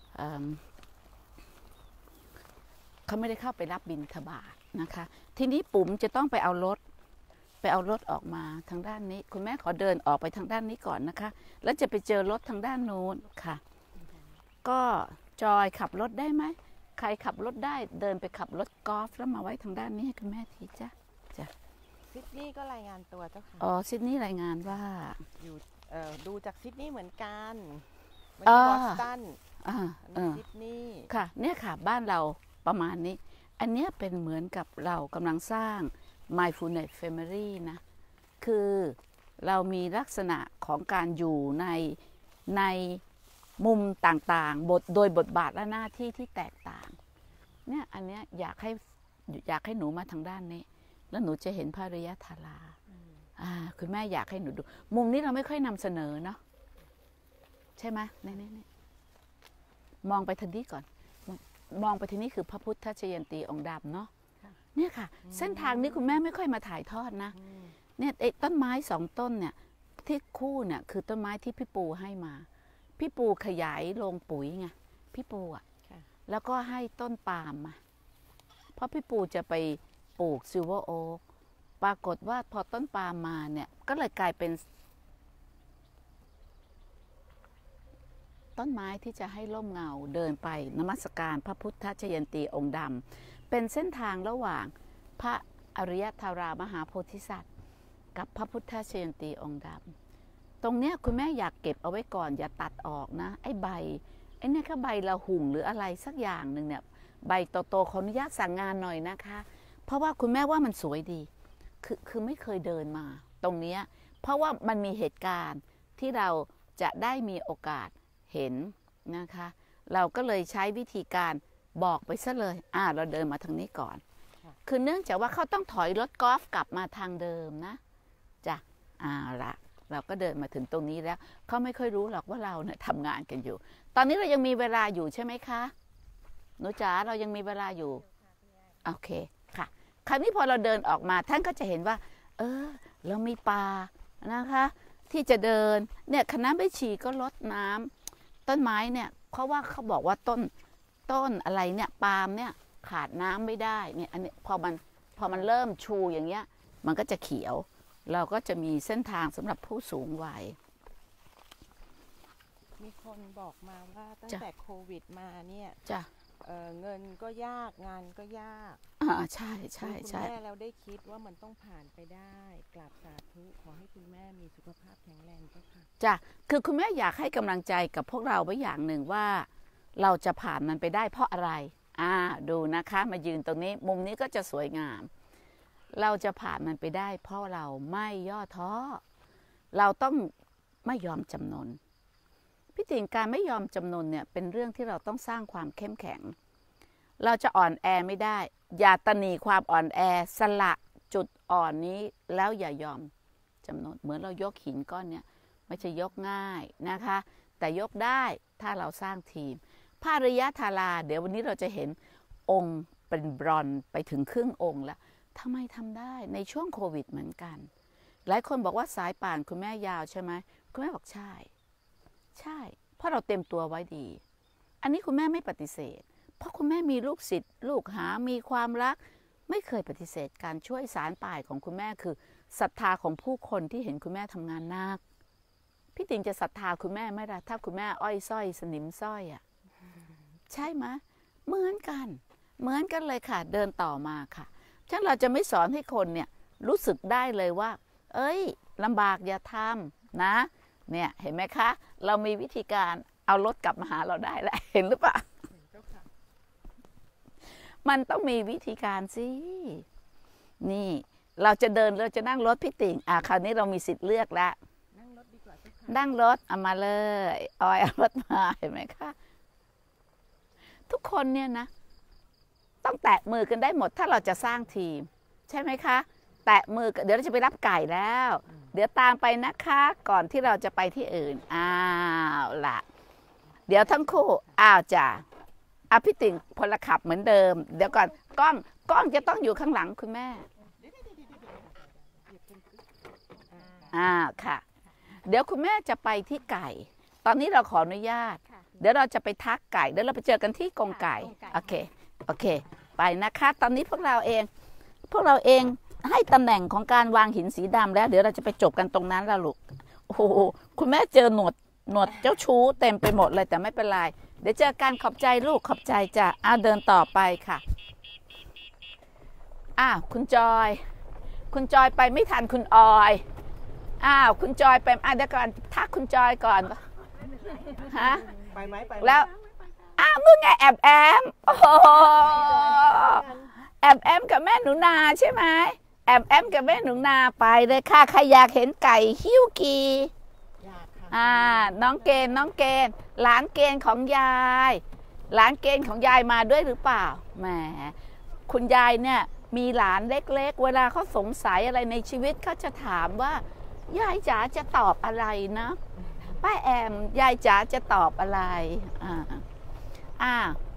S1: เขาไม่ได้เข้าไปรับบิณฑบาตนะคะทีนี้ปุ๋มจะต้องไปเอารถไปเอารถออกมาทางด้านนี้คุณแม่ขอเดินออกไปทางด้านนี้ก่อนนะคะแล้วจะไปเจอรถทางด้านโน้นค่ะก็จอยขับรถได้ไหมใครขับรถได้เดินไปขับรถกอล์ฟแล้วมาไว้ทางด้านนี้ให้คุณแม่ทีจ้ะจ้ะ
S2: ซิดนีย์ก็รายงานตัวเจ้าค่ะ
S1: อ๋อซิดนีย์รายงานว่า
S2: อยู่ดูจากซิดนีย์เหมือนกันบอสตันซิดนีย์
S1: ค่ะเนี่ยค่ะบ้านเราประมาณนี้อันเนี้ยเป็นเหมือนกับเรากำลังสร้าง mindfulness family นะคือเรามีลักษณะของการอยู่ในในมุมต่างๆบทโดยบทบาทและหน้าที่ที่แตกต่างเนี่ยอันเนี้ยอยากให้อยากให้หนูมาทางด้านนี้แล้วหนูจะเห็นพระอริยธาราอ่าคุณแม่อยากให้หนูดูมุมนี้เราไม่ค่อยนำเสนอเนาะใช่ไหมนี่นี่นี่มองไปทางนี้ก่อนมองไปทางนี้คือพระพุทธชยันตีองค์ดำเนาะเนี่ยค่ะเส้นทางนี้คุณแม่ไม่ค่อยมาถ่ายทอดนะเนี่ยไอ้ต้นไม้สองต้นเนี่ยที่คู่เนี่ยคือต้นไม้ที่พี่ปูให้มาพี่ปูขยายโรงปุ๋ยไงพี่ปูอ่ะแล้วก็ให้ต้นปาล์มมาเพราะพี่ปูจะไปปลูกซิลเวอร์โอ๊กปรากฏว่าพอต้นปาล์มมาเนี่ยก็เลยกลายเป็นต้นไม้ที่จะให้ร่มเงาเดินไปนมัสการพระพุทธชยันตีองค์ดำเป็นเส้นทางระหว่างพระอริยธารามหาโพธิสัตว์กับพระพุทธชยันตีองค์ดำตรงเนี้ยคุณแม่อยากเก็บเอาไว้ก่อนอย่าตัดออกนะไอ้ใบไอ้เนี่ยแค่ใบละหุ่งหรืออะไรสักอย่างหนึ่งเนี่ยใบโตๆขออนุญาตสั่งงานหน่อยนะคะเพราะว่าคุณแม่ว่ามันสวยดีคือคือไม่เคยเดินมาตรงเนี้ยเพราะว่ามันมีเหตุการณ์ที่เราจะได้มีโอกาสเห็นนะคะเราก็เลยใช้วิธีการบอกไปซะเลยอ่าเราเดินมาทางนี้ก่อนคือเนื่องจากว่าเขาต้องถอยรถกอล์ฟกลับมาทางเดิมนะจ้ะอ่าละเราก็เดินมาถึงตรงนี้แล้วเขาไม่ค่อยรู้หรอกว่าเราเนี่ยทำงานกันอยู่ตอนนี้เรายังมีเวลาอยู่ใช่ไหมคะหนูจ๋าเรายังมีเวลาอยู่โอเคค่ะคราวนี้พอเราเดินออกมาท่านก็จะเห็นว่าเออเรามีป่านะคะที่จะเดินเนี่ยคณะไม่ฉีก็ลดน้ำต้นไม้เนี่ยเพราะว่าเขาบอกว่าต้นต้นอะไรเนี่ยปาล์มเนี่ยขาดน้ำไม่ได้เนี่ยอันนี้พอมันพอมันเริ่มชูอย่างเงี้ยมันก็จะเขียวเราก็จะมีเส้นทางสำหรับผู้สูงวัย
S2: มีคนบอกมาว่าตั้งแต่โควิดมาเนี่ย
S1: จ้ะ
S2: เอ่อเงินก็ยากงานก็ยาก
S1: อ่าใช่ใช่ใช่
S2: คุณแม่เราได้คิดว่ามันต้องผ่านไปได้กราบสาธุขอให้คุณแม่มีสุขภาพแข็งแรงเจ้าค่ะ
S1: จ้ะคือคุณแม่อยากให้กำลังใจกับพวกเราไว้อย่างหนึ่งว่าเราจะผ่านมันไปได้เพราะอะไรอ่าดูนะคะมายืนตรงนี้มุมนี้ก็จะสวยงามเราจะผ่านมันไปได้เพราะเราไม่ย่อท้อเราต้องไม่ยอมจำนนพี่ติ๋งการไม่ยอมจำนนเนี่ยเป็นเรื่องที่เราต้องสร้างความเข้มแข็งเราจะอ่อนแอไม่ได้อย่าตนีความอ่อนแอสละจุดอ่อนนี้แล้วอย่ายอมจำนนเหมือนเรายกหินก้อนเนี่ยไม่ใช่ยกง่ายนะคะแต่ยกได้ถ้าเราสร้างทีมพระอริยธาราเดี๋ยววันนี้เราจะเห็นองค์เป็นบรอนซ์ไปถึงครึ่งองค์แล้วทำไมทำได้ในช่วงโควิดเหมือนกันหลายคนบอกว่าสายป่านคุณแม่ยาวใช่ไหมคุณแม่บอกใช่ใช่เพราะเราเต็มตัวไว้ดีอันนี้คุณแม่ไม่ปฏิเสธเพราะคุณแม่มีลูกศิษย์ลูกหามีความรักไม่เคยปฏิเสธการช่วยสารป่ายของคุณแม่คือศรัทธาของผู้คนที่เห็นคุณแม่ทำงานหนักพี่ติ๋งจะศรัทธาคุณแม่ไหมล่ะถ้าคุณแม่อ้อยส้อยสนิมส้อยอ่ะใช่ไหมเหมือนกันเหมือนกันเลยค่ะเดินต่อมาค่ะฉะนั้นเราจะไม่สอนให้คนเนี่ยรู้สึกได้เลยว่าเอ้ยลำบากอย่าทำนะเนี่ยเห็นไหมคะเรามีวิธีการเอารถกลับมาหาเราได้แหละเห็นหรือเปล่ามันต้องมีวิธีการสินี่เราจะเดินเราจะนั่งรถพี่ติ๋งอ่ะคราวนี้เรามีสิทธิ์เลือกแล้วนั่งรถดีกว่านั่งรถเอามาเลยออยเอารถมาเห็นไหมคะทุกคนเนี่ยนะต้องแตะมือกันได้หมดถ้าเราจะสร้างทีมใช่ไหมคะแตะมือเดี๋ยวเราจะไปรับไก่แล้วเดี๋ยวตามไปนะคะก่อนที่เราจะไปที่อื่นอ้าวล่ะเดี๋ยวทั้งคู่อ้าวจ้ะอ่ะพี่ติ๋งพลขับเหมือนเดิมเดี๋ยวก่อนกล้องกล้องจะต้องอยู่ข้างหลังคุณแม่อ่าค่ะเดี๋ยวคุณแม่จะไปที่ไก่ตอนนี้เราขออนุญาตเดี๋ยวเราจะไปทักไก่เดี๋ยวเราไปเจอกันที่กรงไก่โอเคโอเคไปนะคะตอนนี้พวกเราเองพวกเราเองให้ตำแหน่งของการวางหินสีดำแล้วเดี๋ยวเราจะไปจบกันตรงนั้นละลูกโอ้โหคุณแม่เจอหนวดหนวดเจ้าชู้เต็มไปหมดเลยแต่ไม่เป็นไรเดี๋ยวเจอกันขอบใจลูกขอบใจจ้ะอ้าวเดินต่อไปค่ะอ้าวคุณจอยคุณจอยไปไม่ทันคุณออยอ้าวคุณจอยไปอ่ะเดี๋ยวก่อนทักคุณจอยก่อนฮะ
S2: ไปไหมไป
S1: แล้วอ้าวมึงไงแอบแอมโอ้โหแอมแอมกับแม่หนูนาใช่ไหมแอมแอมกับแม่หนูนาไปเลยค่ะใครอยากเห็นไก่ฮิ้วกี
S2: อยากค่ะ
S1: อ่าน้องเกณฑ์น้องเกณฑ์หลานเกณฑ์ของยายหลานเกณฑ์ของยายมาด้วยหรือเปล่าแหมคุณยายเนี่ยมีหลานเล็กๆเวลาเขาสงสัยอะไรในชีวิตเขาจะถามว่ายายจ๋าจะตอบอะไรนะป้าแอมยายจ๋าจะตอบอะไรอ่าอ่า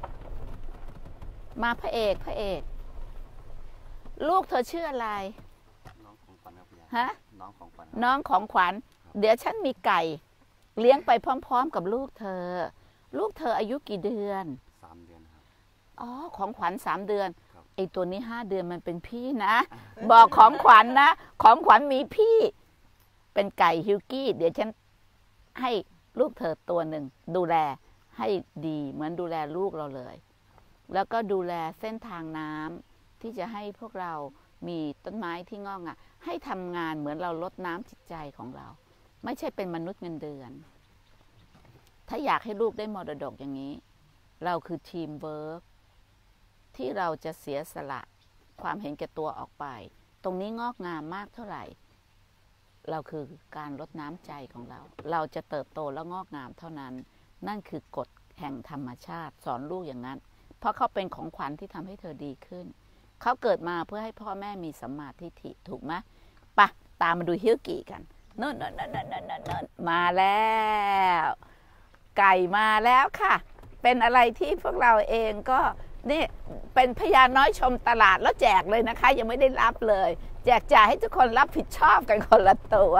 S1: มาพระเอกพระเอกลูกเธอชื่ออะไร
S4: น้องของขวัญครับยาย
S1: ฮะ
S4: น้องของขวัญ
S1: น้องของขวัญเดี๋ยวฉันมีไก่เลี้ยงไปพร้อมๆกับลูกเธอลูกเธออายุกี่เดือน
S4: สามเดือนครับ
S1: อ๋อของขวัญสามเดือนไอตัวนี้ห้าเดือนมันเป็นพี่นะ บอกของขวัญ นะของขวัญมีพี่เป็นไก่ฮิวกี้เดี๋ยวฉันให้ลูกเธอตัวหนึ่งดูแลให้ดีเหมือนดูแลลูกเราเลยแล้วก็ดูแลเส้นทางน้ำที่จะให้พวกเรามีต้นไม้ที่งอกงามให้ทำงานเหมือนเราลดน้ำจิตใจของเราไม่ใช่เป็นมนุษย์เงินเดือนถ้าอยากให้ลูกได้มรดกอย่างนี้เราคือทีมเวิร์คที่เราจะเสียสละความเห็นแก่ตัวออกไปตรงนี้งอกงามมากเท่าไหร่เราคือการลดน้ำใจของเราเราจะเติบโตและงอกงามเท่านั้นนั่นคือกฎแห่งธรรมชาติสอนลูกอย่างนั้นเพราะเขาเป็นของขวัญที่ทำให้เธอดีขึ้นเขาเกิดมาเพื่อให้พ่อแม่มีสัมมาทิฏฐิถูกไหมปะตามมาดูฮิวกิกันนั่นนั่นนั่นนั่นนั่นมาแล้วไก่มาแล้วค่ะเป็นอะไรที่พวกเราเองก็นี่เป็นพญาน้อยชมตลาดแล้วแจกเลยนะคะยังไม่ได้รับเลยแจกจ่ายให้ทุกคนรับผิดชอบกันคนละตัว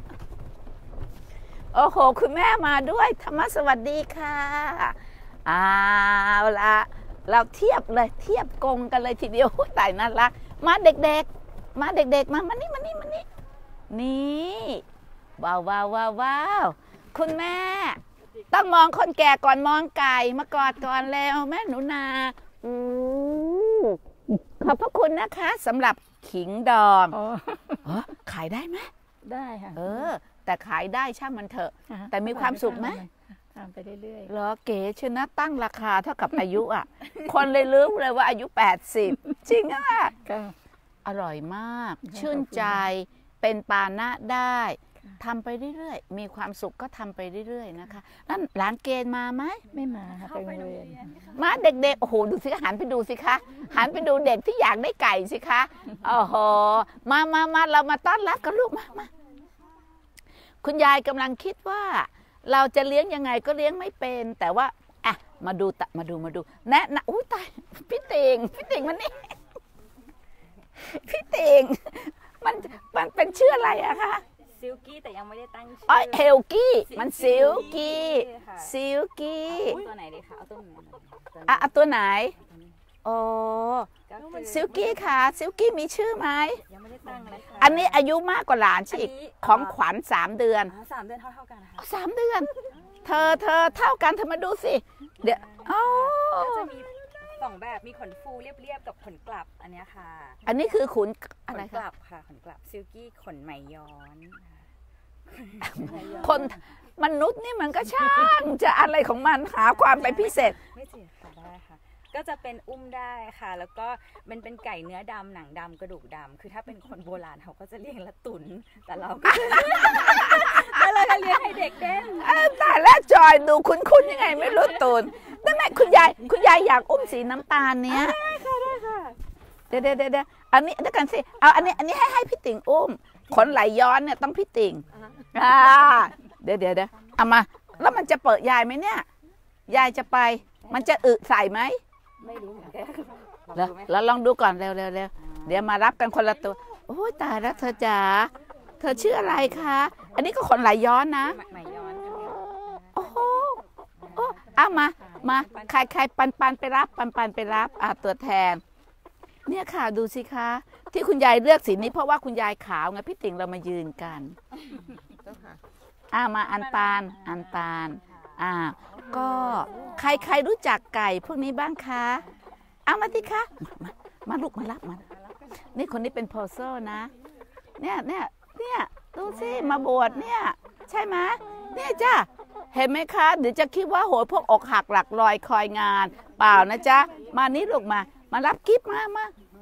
S1: โอ้โหคุณแม่มาด้วยธรรมสวัสดีค่ะเอาละเราเทียบเลยเทียบกงกันเลยทีเดียวตายน่ารักมาเด็กๆมาเด็กๆมามานี่มานี่มานี่นี่ว้าวว้าวว้าวว้าวคุณแม่ต้องมองคนแก่ก่อนมองไก่มากอดก่อนแล้วแม่หนูนาอู้ขอบพระคุณนะคะสำหรับขิงดองอ๋อขายได้ไหม
S3: ได้ค่ะ
S1: เออแต่ขายได้ช่างมันเถอะแต่มีความสุขไหม
S3: ทำไปเรื่อย
S1: ๆเหรอเก๋ชนะตั้งราคาเท่ากับอายุอ่ะคนเลยลืมเลยว่าอายุแปดสิบจริงอ่ะอร่อยมากชื่นใจเป็นปานะได้ทำไปเรื่อยๆมีความสุขก็ทำไปเรื่อยๆนะคะนั่นหลานเกณฑ์มาไหม
S3: ไม่มาค่ะไปโรงเรียน
S1: มาเด็กๆโอ้โหดูสิหันไปดูสิคะหันไปดูเด็กที่อยากได้ไก่สิคะโอ้โหมามามาเรามาต้อนรับกันลูกมามาคุณยายกำลังคิดว่าเราจะเลี้ยงยังไงก็เลี้ยงไม่เป็นแต่ว่าอ่ะมาดูตะมาดูมาดูแนะนะอุ้ยตายพี่เต่งพี่เต่งมันนี่พี่เต่งมันมันเป็นชื่ออะไรอะคะ
S3: ซิลกี้แต่ยังไม่ได้ตั้งชื่อ
S1: อ๋อเฮลกี้มันซิลกี้ซิลกี้
S3: ตัวไหนดีคะเอาตัวไหน
S1: อ่ะเอาตัวไหนโอ้ซิลกี้ค่ะซิลกี้มีชื่อไหม
S3: ยังไม่ได้ตั้งเลยค่ะ
S1: อันนี้อายุมากกว่าหลานใช่อีกของขวัญสามเดือน
S3: สามเดือนเท่าเท่ากันค่ะ
S1: สามเดือนเธอเธอเท่ากันเธอมาดูสิเดี๋ยวอ๋อ
S3: จะมีสองแบบมีขนฟูเรียบๆกับขนกลับอันนี้ค่ะ
S1: อันนี้คือขนอะไร
S3: กลับค่ะขนกลับซิลกี้ขนไหมย้อน
S1: คนมนุษย์นี่มันก็ช่างจะอะไรของมันหาความไปพิเศษ
S3: ไม่เสียค่ะได้ค่ะก็จะเป็นอุ้มได้ค่ะแล้วก็มันเป็นไก่เนื้อดำหนังดำกระดูกดำคือถ้าเป็นคนโบราณเขาก็จะเลี้ยงละตุนแต่เราก็แล้วเราก็เลี้ยงให้เด็กเล่น
S1: แต่แล้วจอยดูคุ้นๆยังไงไม่รู้ตุนนั่นแหละคุณยายคุณยายอยากอุ้มสีน้ำตาลเนี้ย
S3: ได้ค่ะได้ค่ะ
S1: เดี๋ยวเดี๋ยวเดี๋ยวอันนี้เดี๋ยวกันสิเอาอันนี้อันนี้ให้ให้พี่ติ่งอุ้มขนไหลย้อนเนี่ยต้องพี่ติ่งอ่าเดี๋ยวเดี๋ยวเดี๋ยวเอามาแล้วมันจะเปิดยายไหมเนี่ยยายจะไปมันจะอึใส่ไหม
S3: ไม่รู้เหมือนกัน
S1: แล้วแล้วลองดูก่อนเร็วเร็วเร็วเดี๋ยวมารับกันคนละตัวโอ้ยตายแล้วเธอจ๋าเธอชื่ออะไรคะอันนี้ก็ขนไหลย้อนนะ
S3: ไหลย้อน
S1: โอ้โหโอ้เอามามาใครใครปันปันไปรับปันปันไปรับอ่าตัวแทนเนี่ยค่ะดูสิคะที่คุณยายเลือกสีนี้เพราะว่าคุณยายขาวไงพี่ติ่งเรามายืนกันอ่ามาอันปานอันปานอ่าก็ใครใครรู้จักไก่พวกนี้บ้างคะเอามาสิคะมามาลูกมารับมานี่คนนี้เป็นโพโซนะเนี่ยเนี่ยเนี่ยดูสิมาบวชเนี่ยใช่ไหมเนี่ยจ้าเห็นไหมคะเดี๋ยวจะคิดว่าโหยพวกอกหักหลักลอยคอยงานเปล่านะจ๊ะมานี่ลูกมามารับกิฟต์มามา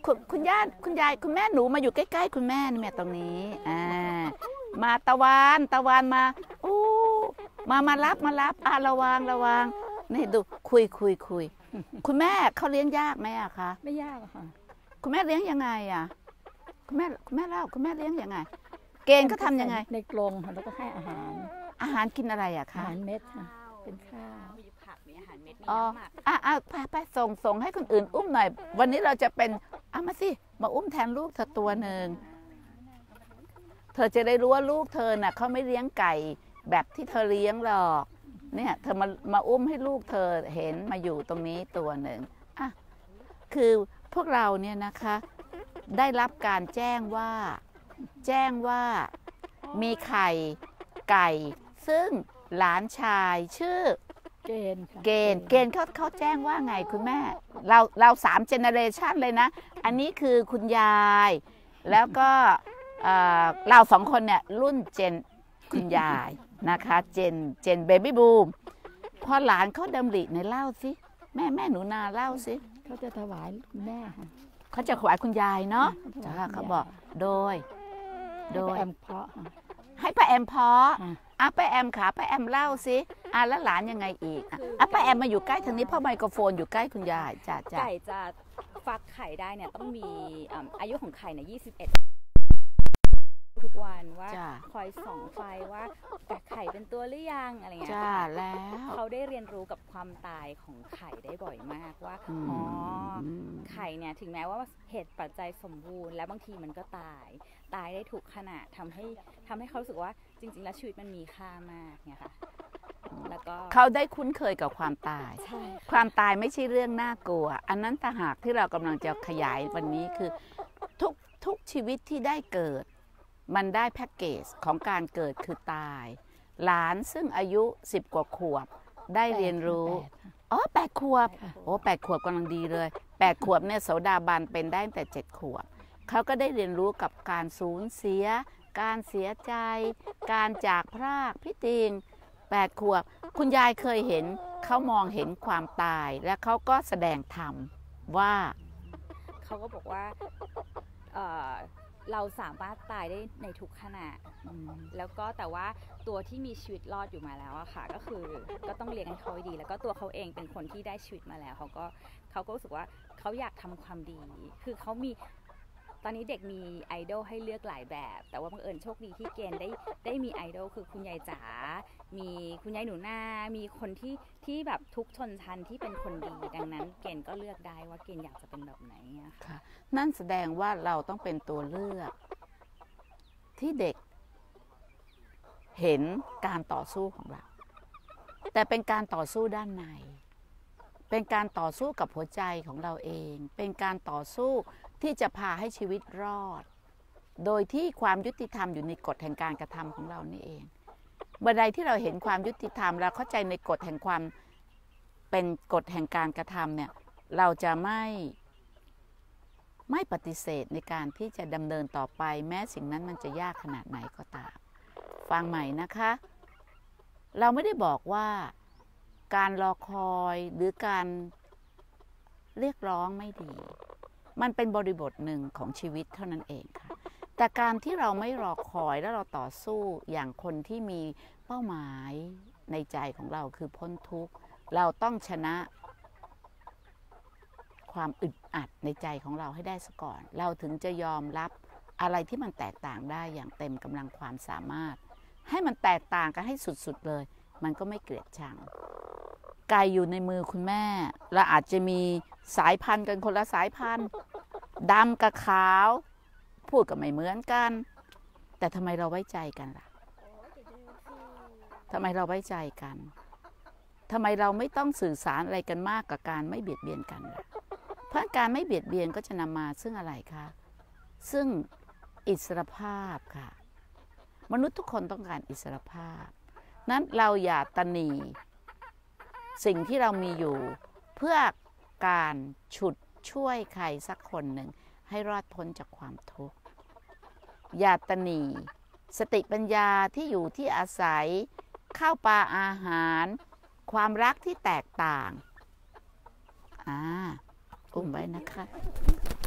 S1: คุณคุณย่าคุณยายคุณแม่หนูมาอยู่ใกล้ๆคุณแม่นี่แม่ตรงนี้อ่ามาตะวันตะวันมาโอ้มามารับมารับอ่าระวังระวังนี่ดูคุยคุยคุยคุณแม่เขาเลี้ยงยากไหมอะคะ
S5: ไม่ยากอะค่ะ
S1: คุณแม่เลี้ยงยังไงอะคุณแม่คุณแม่เล่าคุณแม่เลี้ยงยังไง เกณฑ์เขาทำยังไง
S5: ในกรงค่ะแล้วก็ให้อาหาร
S1: อาหารกินอะไรอะ
S5: อา
S1: คะ
S5: หารเม็ดค่ะ เป็นข้าว
S3: มีผักมีอาหารเม็ดมี
S1: อ๋อ
S3: น้ำหมัก
S1: อ่ะอ่ะไปไปส่งส่งให้คนอื่นอุ้มหน่อย วันนี้เราจะเป็นอ่ะมาสิมาอุ้มแทนลูกเธอตัวหนึ่งเธอจะได้รู้ว่าลูกเธอน่ะเขาไม่เลี้ยงไก่แบบที่เธอเลี้ยงหรอกเนี่ยเธอมามาอุ้มให้ลูกเธอเห็นมาอยู่ตรงนี้ตัวหนึ่งอ่ะคือพวกเราเนี่ยนะคะได้รับการแจ้งว่าแจ้งว่ามีไข่ไก่ ซึ่งหลานชายชื่อ
S5: เกณฑ์ค่ะ
S1: เกณฑ์เกณฑ์เขาเขาแจ้งว่าไงคุณแม่เราเราสามเจเนเรชันเลยนะ อันนี้คือคุณยาย แล้วก็เอ่อเราสองคนเนี่ยรุ่นเจนคุณยายนะคะเจนเจนเบบี้บูมพอหลานเขาดำริในเล่าสิแม่แม่หนูนาเล่าสิ
S5: เขาจะถวายคุณแม่ค่ะ
S1: เขาจะขวายคุณยายเนาะจ้าเขาบอกโดย โด
S5: โดย
S1: ย
S5: แอมเพาะค่ะ
S1: ให้ป้าแอมเพาะ
S5: ค่ะ
S1: อ่ะป้าแอมขาป้าแอมเล่าสิอ่ะแล้วหลานยังไงอีกอ่ะอ่ะป้าแอมมาอยู่ใกล้ทางนี้เพราะไมโครโฟนอยู่ใกล้คุณยายจ้าจ้า
S3: ไก่จะฟักไข่ได้เนี่ยต้องมีอ่าอายุของไข่เนี่ยยี่สิบเอ็ดทุกวันว่า
S1: จ้า
S3: คอยส่องไฟว่าไข่เป็นตัวหรือยังอะไรเงี้ย
S1: จ้า
S3: ค่ะ
S1: แล้ว
S3: เขาได้เรียนรู้กับความตายของไข่ได้บ่อยมากว่า
S1: อืม
S3: อ๋อไข่เนี่ยถึงแม้ว่าเหตุปัจจัยสมบูรณ์และบางทีมันก็ตาย ตายได้ถูกขณะทำให้ทำให้เขารู้สึกว่าจริง ๆ แล้วชีวิตมันมีค่ามากเนี่ยค่ะแล้วก็
S1: เขาได้คุ้นเคยกับความตาย
S3: ใช่
S1: ความตายไม่ใช่เรื่องน่ากลัว อันนั้นต่างหากที่เรากำลังจะขยายวันนี้คือทุกทุกชีวิตที่ได้เกิด มันได้แพ็กเกจของการเกิดคือตาย หลานซึ่งอายุสิบกว่าขวบได้เรียนรู้
S5: แปดค่ะ
S1: อ๋อแปดขวบ
S5: ค่ะ
S1: โอ้แปดขวบกำลังดีเลยแปดขวบเนี่ยโสดาบันเป็นได้ตั้งแต่เจ็ดขวบเขาก็ได้เรียนรู้กับการสูญเสีย การเสียใจ การจากพรากพี่ติงแปดขวบ คุณยายเคยเห็นเขามองเห็นความตาย และเขาก็แสดงธรรมว่า
S3: เขาก็บอกว่าเอ่อเราสามารถตายได้ในทุกขณะ แล้วก็แต่ว่าตัวที่มีชีวิตรอดอยู่มาแล้วอะค่ะก็คือก็ต้องเลี้ยงให้เขาให้ดี แล้วก็ตัวเขาเองเป็นคนที่ได้ชีวิตมาแล้วเขาก็เขาก็รู้สึกว่าเขาอยากทำความดี คือเขามีตอนนี้เด็กมีไอดอลให้เลือกหลายแบบ แต่ว่าบังเอิญโชคดีที่เกณฑ์ได้ได้มีไอดอลคือคุณยายจ๋ามีคุณยายหนูนามีคนที่ที่แบบทุกชนชั้นที่เป็นคนดี ดังนั้นเกณฑ์ก็เลือกได้ว่าเกณฑ์อยากจะเป็นแบบไหนอะค่ะ
S1: ค่ะนั่นแสดงว่าเราต้องเป็นตัวเลือก ที่เด็กเห็นการต่อสู้ของเรา แต่เป็นการต่อสู้ด้านใน เป็นการต่อสู้กับหัวใจของเราเอง เป็นการต่อสู้ที่จะพาให้ชีวิตรอด โดยที่ความยุติธรรมอยู่ในกฎแห่งการกระทำของเรานี่เองเมื่อใดที่เราเห็นความยุติธรรมเราเข้าใจในกฎแห่งความเป็นกฎแห่งการกระทำเนี่ยเราจะไม่ไม่ปฏิเสธในการที่จะดำเนินต่อไปแม้สิ่งนั้นมันจะยากขนาดไหนก็ตามฟังใหม่นะคะ เราไม่ได้บอกว่าการรอคอยหรือการเรียกร้องไม่ดี มันเป็นบริบทหนึ่งของชีวิตเท่านั้นเองค่ะแต่การที่เราไม่รอคอยและเราต่อสู้อย่างคนที่มีเป้าหมายในใจของเราคือพ้นทุกข์เราต้องชนะความอึดอัดในใจของเราให้ได้ซะก่อนเราถึงจะยอมรับอะไรที่มันแตกต่างได้อย่างเต็มกำลังความสามารถให้มันแตกต่างกันให้สุดๆเลยมันก็ไม่เกลียดชังไก่อยู่ในมือคุณแม่เราอาจจะมีสายพันธุ์กันคนละสายพันธุ์ดำกับขาวพูดก็ไม่เหมือนกันแต่ทำไมเราไว้ใจกันล่ะทำไมเราไว้ใจกันทำไมเราไม่ต้องสื่อสารอะไรกันมากกับการไม่เบียดเบียนกันล่ะเพราะการไม่เบียดเบียนก็จะนำมาซึ่งอะไรคะซึ่งอิสรภาพค่ะมนุษย์ทุกคนต้องการอิสรภาพนั้นเราอย่าตนีสิ่งที่เรามีอยู่เพื่อการฉุดช่วยใครสักคนหนึ่งให้รอดพ้นจากความทุกข์อย่าตนีสติปัญญาที่อยู่ที่อาศัยข้าวปลาอาหารความรักที่แตกต่างอ่าอุ้มไว้นะคะ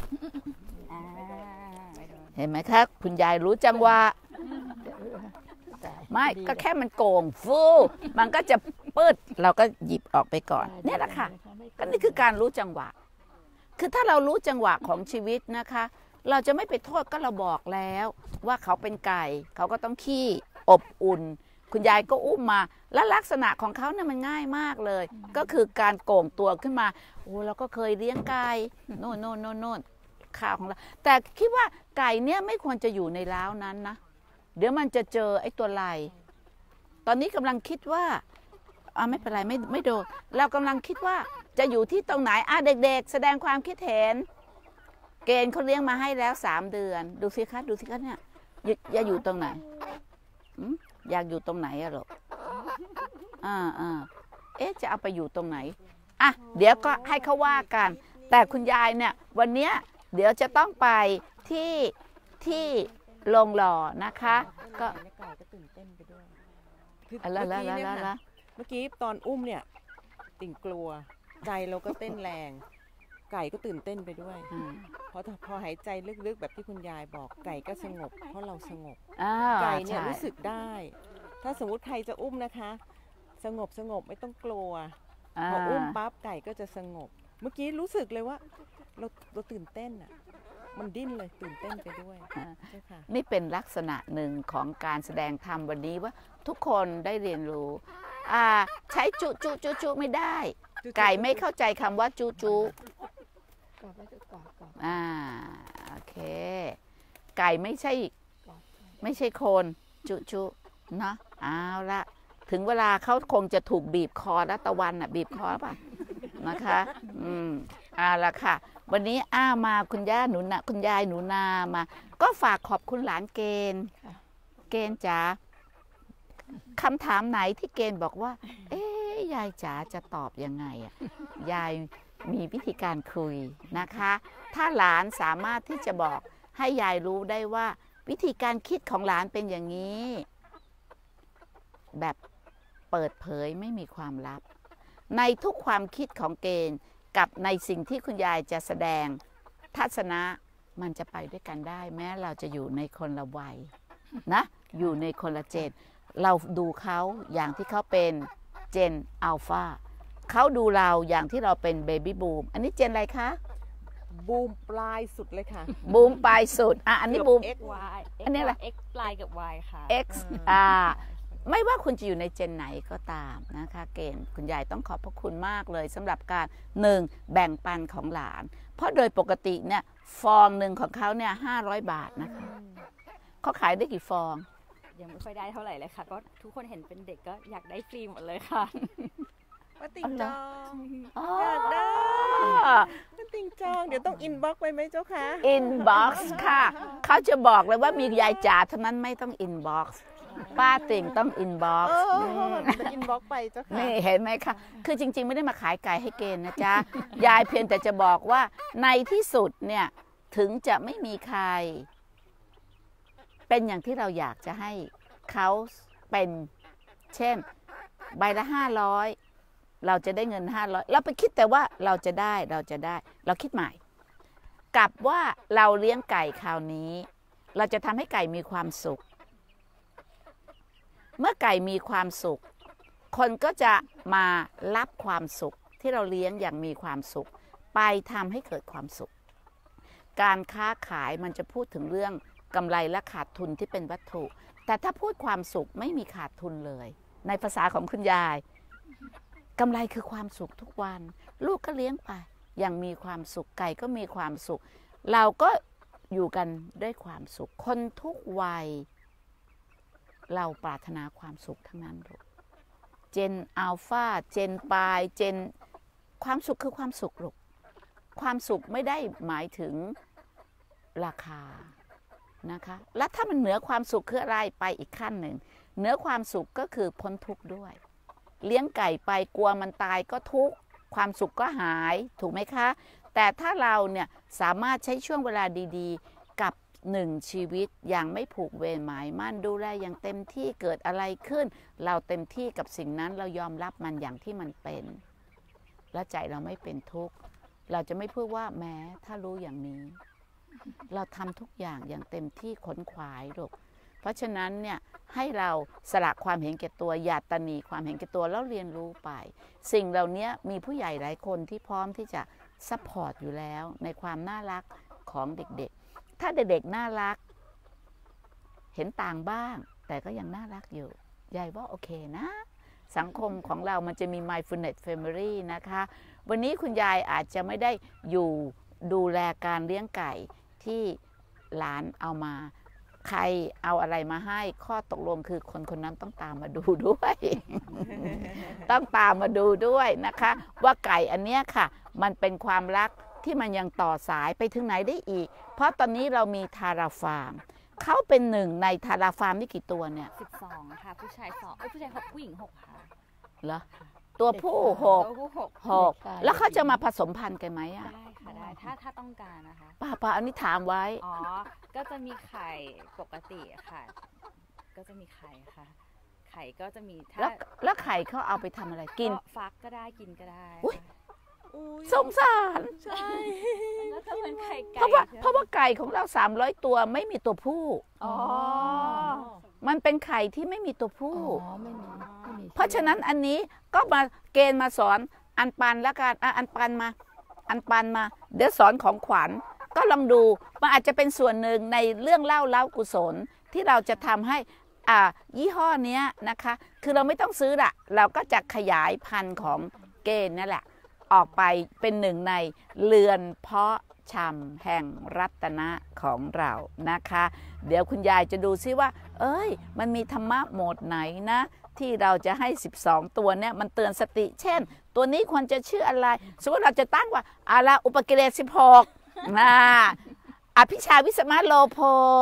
S3: อ่าไม่โดน
S1: เห็นไหมคะคุณยายรู้จังหวะ
S5: ตาย
S1: ไม่
S5: ดี
S1: ก็
S5: เลย
S1: แค่มันโกงฟูมันก็จะปืดเราก็หยิบออกไปก่อน
S5: ตาย
S1: เนี่ยแหละค่ะ
S5: ไม่
S1: ก็นี่คือการรู้จังหวะ คือถ้าเรารู้จังหวะของชีวิตนะคะ เราจะไม่ไปโทษก็เราบอกแล้วว่าเขาเป็นไก่ เขาก็ต้องขี้อบอุ่น คุณยายก็อุ้มมา และลักษณะของเขาเนี่ยมันง่ายมากเลย ก็คือการโก่งตัวขึ้นมา โอ้เราก็เคยเลี้ยงไก่โน่นโน่นโน่นโน่นข่าวของเรา แต่คิดว่าไก่เนี่ยไม่ควรจะอยู่ในร้าวนั้นนะ เดี๋ยวมันจะเจอไอ้ตัวลาย ตอนนี้กำลังคิดว่าอ่าไม่เป็นไรไม่ไม่โดนเรากำลังคิดว่าจะอยู่ที่ตรงไหนอ่ะเด็กๆ แสดงความคิดเห็น เกณฑ์เขาเลี้ยงมาให้แล้วสามเดือน ดูสิคะดูสิคะเนี่ยอยากอยากอยู่ตรงไหนอืมอยากอยู่ตรงไหนอะหรอกอ่าอ่าเอ๊ะจะเอาไปอยู่ตรงไหนอ่ะเดี๋ยวก็ให้เขาว่ากัน แต่คุณยายเนี่ยวันเนี้ยเดี๋ยวจะต้องไปที่ที่โรงหล่อนะคะ ก็
S2: ไก่ก็ตื่นเต้นไปด้วยคือ
S1: อะ
S2: เมื่
S1: ละ
S2: อ
S1: ละ
S2: กี้
S1: ละ
S2: เนี่ย
S1: ละ
S2: ค่ะ
S1: ละ
S2: เมื่อกี้ตอนอุ้มเนี่ย ติ่งกลัว ใจเราก็เต้นแรง ไก่ก็ตื่นเต้นไปด้วย
S1: อ่า
S2: เพราะพอหายใจลึกๆแบบที่คุณยายบอกไก่ก็สงบ เพราะเราสงบ
S1: อ่า
S2: ไก่เนี่ย
S1: ใช่
S2: รู้สึกได้ ถ้าสมมุติใครจะอุ้มนะคะ สงบสงบไม่ต้องกลัว พออุ้มปั๊บไก่ก็จะสงบ เมื่อกี้รู้สึกเลยว่า เราเราตื่นเต้นอ่ะ มันดิ้นเลยตื่นเต้นไปด้วยเจ้าค่ะ
S1: นี่เป็นลักษณะหนึ่งของการแสดงธรรมวันนี้ว่าทุกคนได้เรียนรู้อ่าใช้จุจุจุจุไม่ได้
S2: จุจุ
S1: ไก่ไม่เข้าใจคำว่าจุจุ
S5: กรอบไว้ก็กรอบกรอบ
S1: อ่าโอเค ไก่ไม่ใช่ไม่ใช่คนจุจุเนาะเอาละถึงเวลาเขาคงจะถูกบีบคอแล้วตะวันอ่ะบีบคอป่ะนะคะอืมเอาละค่ะ วันนี้อ้ามาคุณย่าหนูนะคุณยายหนูนามา ก็ฝากขอบคุณหลานเกณฑ์ เกณฑ์จ๋าคำถามไหนที่เกณฑ์บอกว่า เอ๊ยยายจ๋าจะตอบยังไงอ่ะยายมีวิธีการคุยนะคะ ถ้าหลานสามารถที่จะบอกให้ยายรู้ได้ว่า วิธีการคิดของหลานเป็นอย่างนี้ แบบเปิดเผยไม่มีความลับ ในทุกความคิดของเกณฑ์กับในสิ่งที่คุณยายจะแสดงทัศนะมันจะไปด้วยกันได้ แม้เราจะอยู่ในคนละวัยนะอยู่ในคนละเจน เราดูเขาอย่างที่เขาเป็นเจนอัลฟาเขาดูเราอย่างที่เราเป็นเบบี้บูมอันนี้เจนอะไรคะ
S2: บูมปลายสุดเลยค่ะ
S1: บูมปลายสุดอ่ะอันนี้บูม
S2: เกือบ X
S3: Y
S1: อันนี้อะไร
S3: X ปลายกับ Y ค่ะ
S1: X อ่าไม่ว่าคุณจะอยู่ในเจนไหนก็ตามนะคะเกณฑ์คุณยายต้องขอบพระคุณมากเลยสำหรับการหนึ่งแบ่งปันของหลาน เพราะโดยปกติเนี่ยฟองหนึ่งของเขาเนี่ยห้าร้อยบาทนะคะเขาขายได้กี่ฟอง
S3: ยังไม่ค่อยได้เท่าไหร่เลยค่ะ ก็ทุกคนเห็นเป็นเด็กก็อยากได้ฟรีหมดเลยค่ะ
S2: มาติ่งจอง
S1: อ๋อ
S2: อยากได้มาติ่งจอง เดี๋ยวต้องอินบ็อกซ์ไปไหมเจ้าคะ
S1: อินบ็อกซ์ค่ะ เขาจะบอกเลยว่ามียายจ๋าเท่านั้นไม่ต้องอินบ็อกซ์ป้าติ่งต้องอินบ็อก
S2: เอ
S1: ซ์
S2: อจะอินบ็อกซ์ไปเจ้าค่ะ
S1: นี่เห็นไหมคะ คือจริงๆไม่ได้มาขายไก่ให้เกณฑ์นะจ๊ะ ยายเพียงแต่จะบอกว่าในที่สุดเนี่ยถึงจะไม่มีใคร เป็นอย่างที่เราอยากจะให้เขาเป็น เช่น ใบละห้าร้อยเราจะได้เงินห้าร้อยเราไปคิดแต่ว่าเราจะได้เราจะได้ เราคิดใหม่กลับว่าเราเลี้ยงไก่คราวนี้ เราจะทำให้ไก่มีความสุข เมื่อไก่มีความสุข คนก็จะมารับความสุขที่เราเลี้ยงอย่างมีความสุข ไปทำให้เกิดความสุข การค้าขายมันจะพูดถึงเรื่องกำไรและขาดทุนที่เป็นวัตถุ แต่ถ้าพูดความสุขไม่มีขาดทุนเลย ในภาษาของคุณยายกำไรคือความสุขทุกวัน ลูกก็เลี้ยงไปอย่างมีความสุข ไก่ก็มีความสุข เราก็อยู่กันด้วยความสุข คนทุกวัยเราปรารถนาความสุขทั้งนั้นลูกเจนอัลฟาเจนปลายเจนความสุขคือความสุขลูกความสุขไม่ได้หมายถึงราคานะคะและถ้ามันเหนือความสุขคืออะไรไปอีกขั้นหนึ่งเหนือความสุขก็คือพ้นทุกข์ด้วยเลี้ยงไก่ไปกลัวมันตายก็ทุกข์ความสุขก็หายถูกไหมคะแต่ถ้าเราเนี่ยสามารถใช้ช่วงเวลาดีๆกับหนึ่งชีวิตอย่างไม่ผูกเวรหมายมั่นดูแลอย่างเต็มที่เกิดอะไรขึ้นเราเต็มที่กับสิ่งนั้นเรายอมรับมันอย่างที่มันเป็นและใจเราไม่เป็นทุกข์เราจะไม่พูดว่าแม้ถ้ารู้อย่างนี้ เราทำทุกอย่างอย่างเต็มที่ขนขวายลูกเพราะฉะนั้นเนี่ยให้เราสละความเห็นแก่ตัวอย่าตนีความเห็นแก่ตัวแล้วเรียนรู้ไป สิ่งเหล่านี้มีผู้ใหญ่หลายคนที่พร้อมที่จะซัพพอร์ตอยู่แล้วในความน่ารักของเด็กๆถ้าเด็กๆน่ารักเห็นต่างบ้างแต่ก็ยังน่ารักอยู่ยายว่าโอเคนะสังคมของเรามันจะมี mindfulness family นะคะวันนี้คุณยายอาจจะไม่ได้อยู่ดูแลการเลี้ยงไก่ที่หลานเอามาใครเอาอะไรมาให้ข้อตกลงคือคนคนนั้นต้องตามมาดูด้วย ต้องตามมาดูด้วยนะคะว่าไก่อันเนี้ยค่ะมันเป็นความรักที่มันยังต่อสายไปถึงไหนได้อีกเพราะตอนนี้เรามีทาราฟาร์มเขาเป็นหนึ่งในทาราฟาร์มนี่กี่ตัวเนี่ย
S3: สิบสองค่ะผู้ชายสองเอ้ยผู้ชายหกผู้หญิงหกค่ะ
S1: เหรอตัวผู้หก
S3: ตัวผู้หก
S1: หกแล้วเขาจะมาผสมพันธุ์กันไหมอ่ะ
S3: ได้ค่ะได้ถ้าถ้าต้องการนะคะ
S1: ป้าป้าอันนี้ถามไว้
S3: อ๋อก็จะมีไข่ปกติค่ะก็จะมีไข่ค่ะไข่ก็จะมีถ้า
S1: แล้วแล้วไข่เขาเอาไปทำอะไรกิน
S3: ฟักก็ได้กินก็ได้
S1: สงสาร
S2: ใช่
S3: แล้วก็เป็นไข่ไก่
S1: เพราะว่าเพราะว่าไก่ของเราสามร้อยตัวไม่มีตัวผู้
S3: อ๋อ
S1: มันเป็นไข่ที่ไม่มีตัวผู้
S5: อ๋อไม่มีไม่มี
S1: เพราะฉะนั้นอันนี้ก็มาเกณฑ์มาสอนอันปันแล้วกันอ่ะอันปันมาอันปันมาเดี๋ยวสอนของขวัญก็ลองดูมันอาจจะเป็นส่วนหนึ่งในเรื่องเล่าเล่ากุศลที่เราจะทำให้อ่ายี่ห้อนี้นะคะคือเราไม่ต้องซื้อละเราก็จะขยายพันธุ์ของเกณฑ์นั่นแหละออกไปเป็นหนึ่งในเรือนเพาะชำแห่งรัตนะของเรานะคะเดี๋ยวคุณยายจะดูซิว่าเอ้ยมันมีธรรมะโหมดไหนนะที่เราจะให้สิบสองตัวเนี่ยมันเตือนสติเช่นตัวนี้ควรจะชื่ออะไรสมมติเราจะตั้งว่าอาราอุปกิเลสสิบหกนะอภิชาวิสมะโลโภ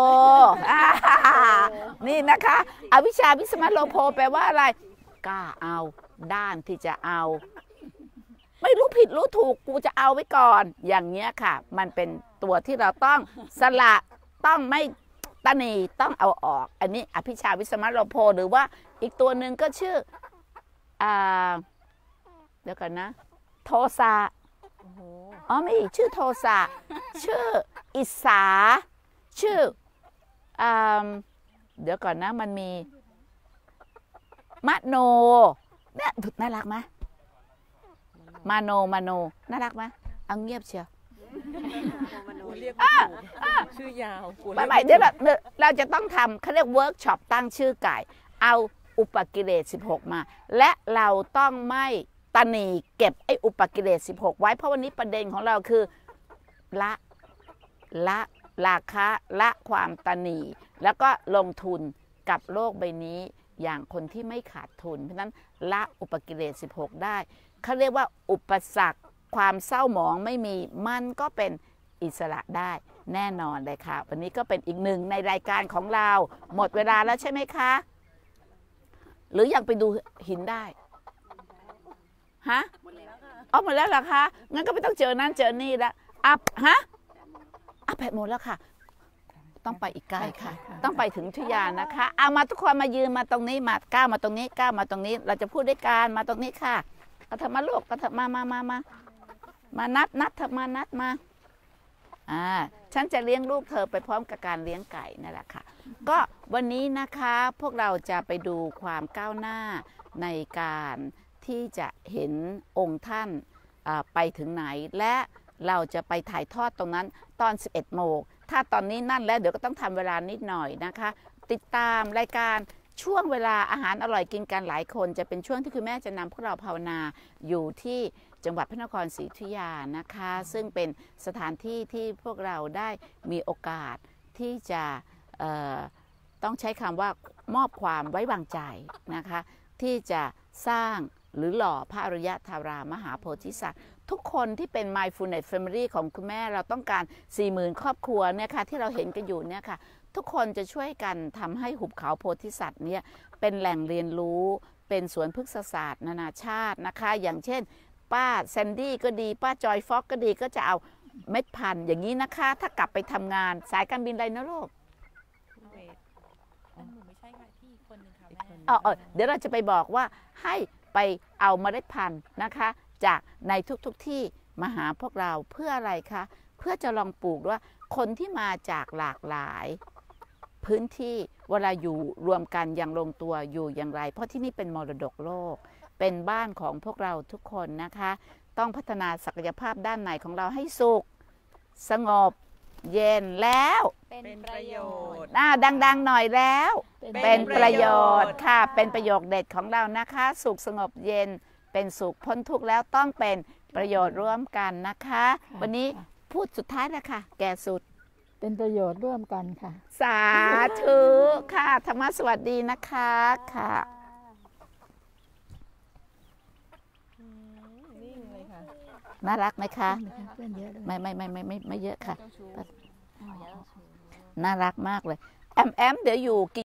S1: นี่นะคะอภิชาวิสมะโลโภแปลว่าอะไรกล้าเอาด้านที่จะเอาไม่รู้ผิดรู้ถูกกูจะเอาไว้ก่อนอย่างเงี้ยค่ะมันเป็นตัวที่เราต้องสละต้องไม่ตนีต้องเอาออกอันนี้อภิชาวิสมะโลโภหรือว่าอีกตัวหนึ่งก็ชื่ออ่าเดี๋ยวก่อนนะโทสะอ๋อไม่อีกชื่อโทสะชื่ออิสาชื่ออ่าเดี๋ยวก่อนนะมันมีมโนเนี่ยน่ารักไหมมาโนมาโนน่ารักไหมเอาเงียบเชียว
S2: เรียกไม่ถูกชื่อยาว
S1: ไม่ไม่เดี๋ยวเราเราจะต้องทำเขาเรียกเวิร์กช็อปตั้งชื่อไก่เอาอุปกิเลสสิบหกมาและเราต้องไม่ตนีเก็บไอ้อุปกิเลสสิบหกไว้เพราะวันนี้ประเด็นของเราคือละละราคะละความตนีแล้วก็ลงทุนกับโลกใบนี้อย่างคนที่ไม่ขาดทุนเพราะนั้นละอุปกิเลสสิบหกได้เขาเรียกว่าอุปสรรคความเศร้าหมองไม่มีมันก็เป็นอิสระได้แน่นอนเลยค่ะวันนี้ก็เป็นอีกหนึ่งในรายการของเราหมดเวลาแล้วใช่ไหมคะหรือยังไปดูหินได้ฮะอ๋อหมดแล้วเหรอคะงั้นก็ไม่ต้องเจอนั่นเจอนี่แล้วอัพฮะอัพแปดหมดแล้วค่ะต้องไปอีกไกลค่ะต้องไปถึงทุยานะคะเอามาทุกคนมายืนมาตรงนี้มาก้าวมาตรงนี้ก้าวมาตรงนี้เราจะพูดด้วยกันมาตรงนี้ค่ะกระเถอะมาลูกกระเถอะมามามามามานัดนัดเถอะมานัดมาอ่าฉันจะเลี้ยงลูกเธอไปพร้อมกับการเลี้ยงไก่นั่นแหละค่ะก็วันนี้นะคะพวกเราจะไปดูความก้าวหน้าในการที่จะเห็นองค์ท่านไปถึงไหนและเราจะไปถ่ายทอดตรงนั้นตอนสิบเอ็ดโมงถ้าตอนนี้นั่นแล้วเดี๋ยวก็ต้องทำเวลานิดหน่อยนะคะติดตามรายการช่วงเวลาอาหารอร่อยกินกันหลายคนจะเป็นช่วงที่คุณแม่จะนำพวกเราภาวนาอยู่ที่จังหวัดพระนครศรีอยุธยานะคะซึ่งเป็นสถานที่ที่พวกเราได้มีโอกาสที่จะต้องใช้คำว่ามอบความไว้วางใจนะคะที่จะสร้างหรือหล่อพระอริยธารามหาโพธิสัตว์ทุกคนที่เป็น mindfulness family ของคุณแม่เราต้องการ สี่หมื่น ครอบครัวเนี่ยค่ะที่เราเห็นกันอยู่เนี่ยค่ะทุกคนจะช่วยกันทำให้หุบเขาโพธิสัตว์เนี่ยเป็นแหล่งเรียนรู้เป็นสวนพฤกษศาสตร์นานาชาตินะคะอย่างเช่นป้าแซนดี้ก็ดีป้าจอยฟ็อกก็ดีก็จะเอาเม็ดพันธุ์อย่างนี้นะคะถ้ากลับไปทำงานสายการบินอะไรนะลูก
S6: หนูไม่ใช่ค่ะที่อีกคนนึงค่ะแม่
S1: เออเดี๋ยวเราจะไปบอกว่าให้ไปเอาเมล็ดพันธุ์นะคะจากในทุกๆ ที่มาหาพวกเราเพื่ออะไรคะเพื่อจะลองปลูกว่าคนที่มาจากหลากหลายพื้นที่เวลาอยู่รวมกันอย่างลงตัวอยู่อย่างไรเพราะที่นี่เป็นมรดกโลกเป็นบ้านของพวกเราทุกคนนะคะต้องพัฒนาศักยภาพด้านในของเราให้สุขสงบเย็นแล้ว
S2: เป็นประโยชน์
S1: อ่าดังๆหน่อยแล้ว
S2: เป็
S1: เป็น
S2: น
S1: ป
S2: ประ ระ
S1: โย
S2: โย
S1: ช
S2: ชน์
S1: น์ค่ะเป็นประโยคเด็ดของเรานะคะสุขสงบเย็นเป็นสุขพ้นทุกข์แล้วต้องเป็นประโยชน์ร่วมกันนะคะ วันนี้พูดสุดท้ายแล้วค่ะแก่สุด
S5: เป็นประโยชน์ร่วมกันค่ะ
S1: สาธุค่ะธรรมะสวัสดีนะคะค่ะ
S2: อืมนิ่งเลยค่ะ
S1: น่ารักไหมคะ
S5: เพื่อนเยอะเลย
S1: ไม่ไม่ไม่ไม่ไม่ไม่เยอะค่ะ
S2: เจ้าชู้
S1: น่ารักมากเลยแอมแอมเดี๋ยวอยู่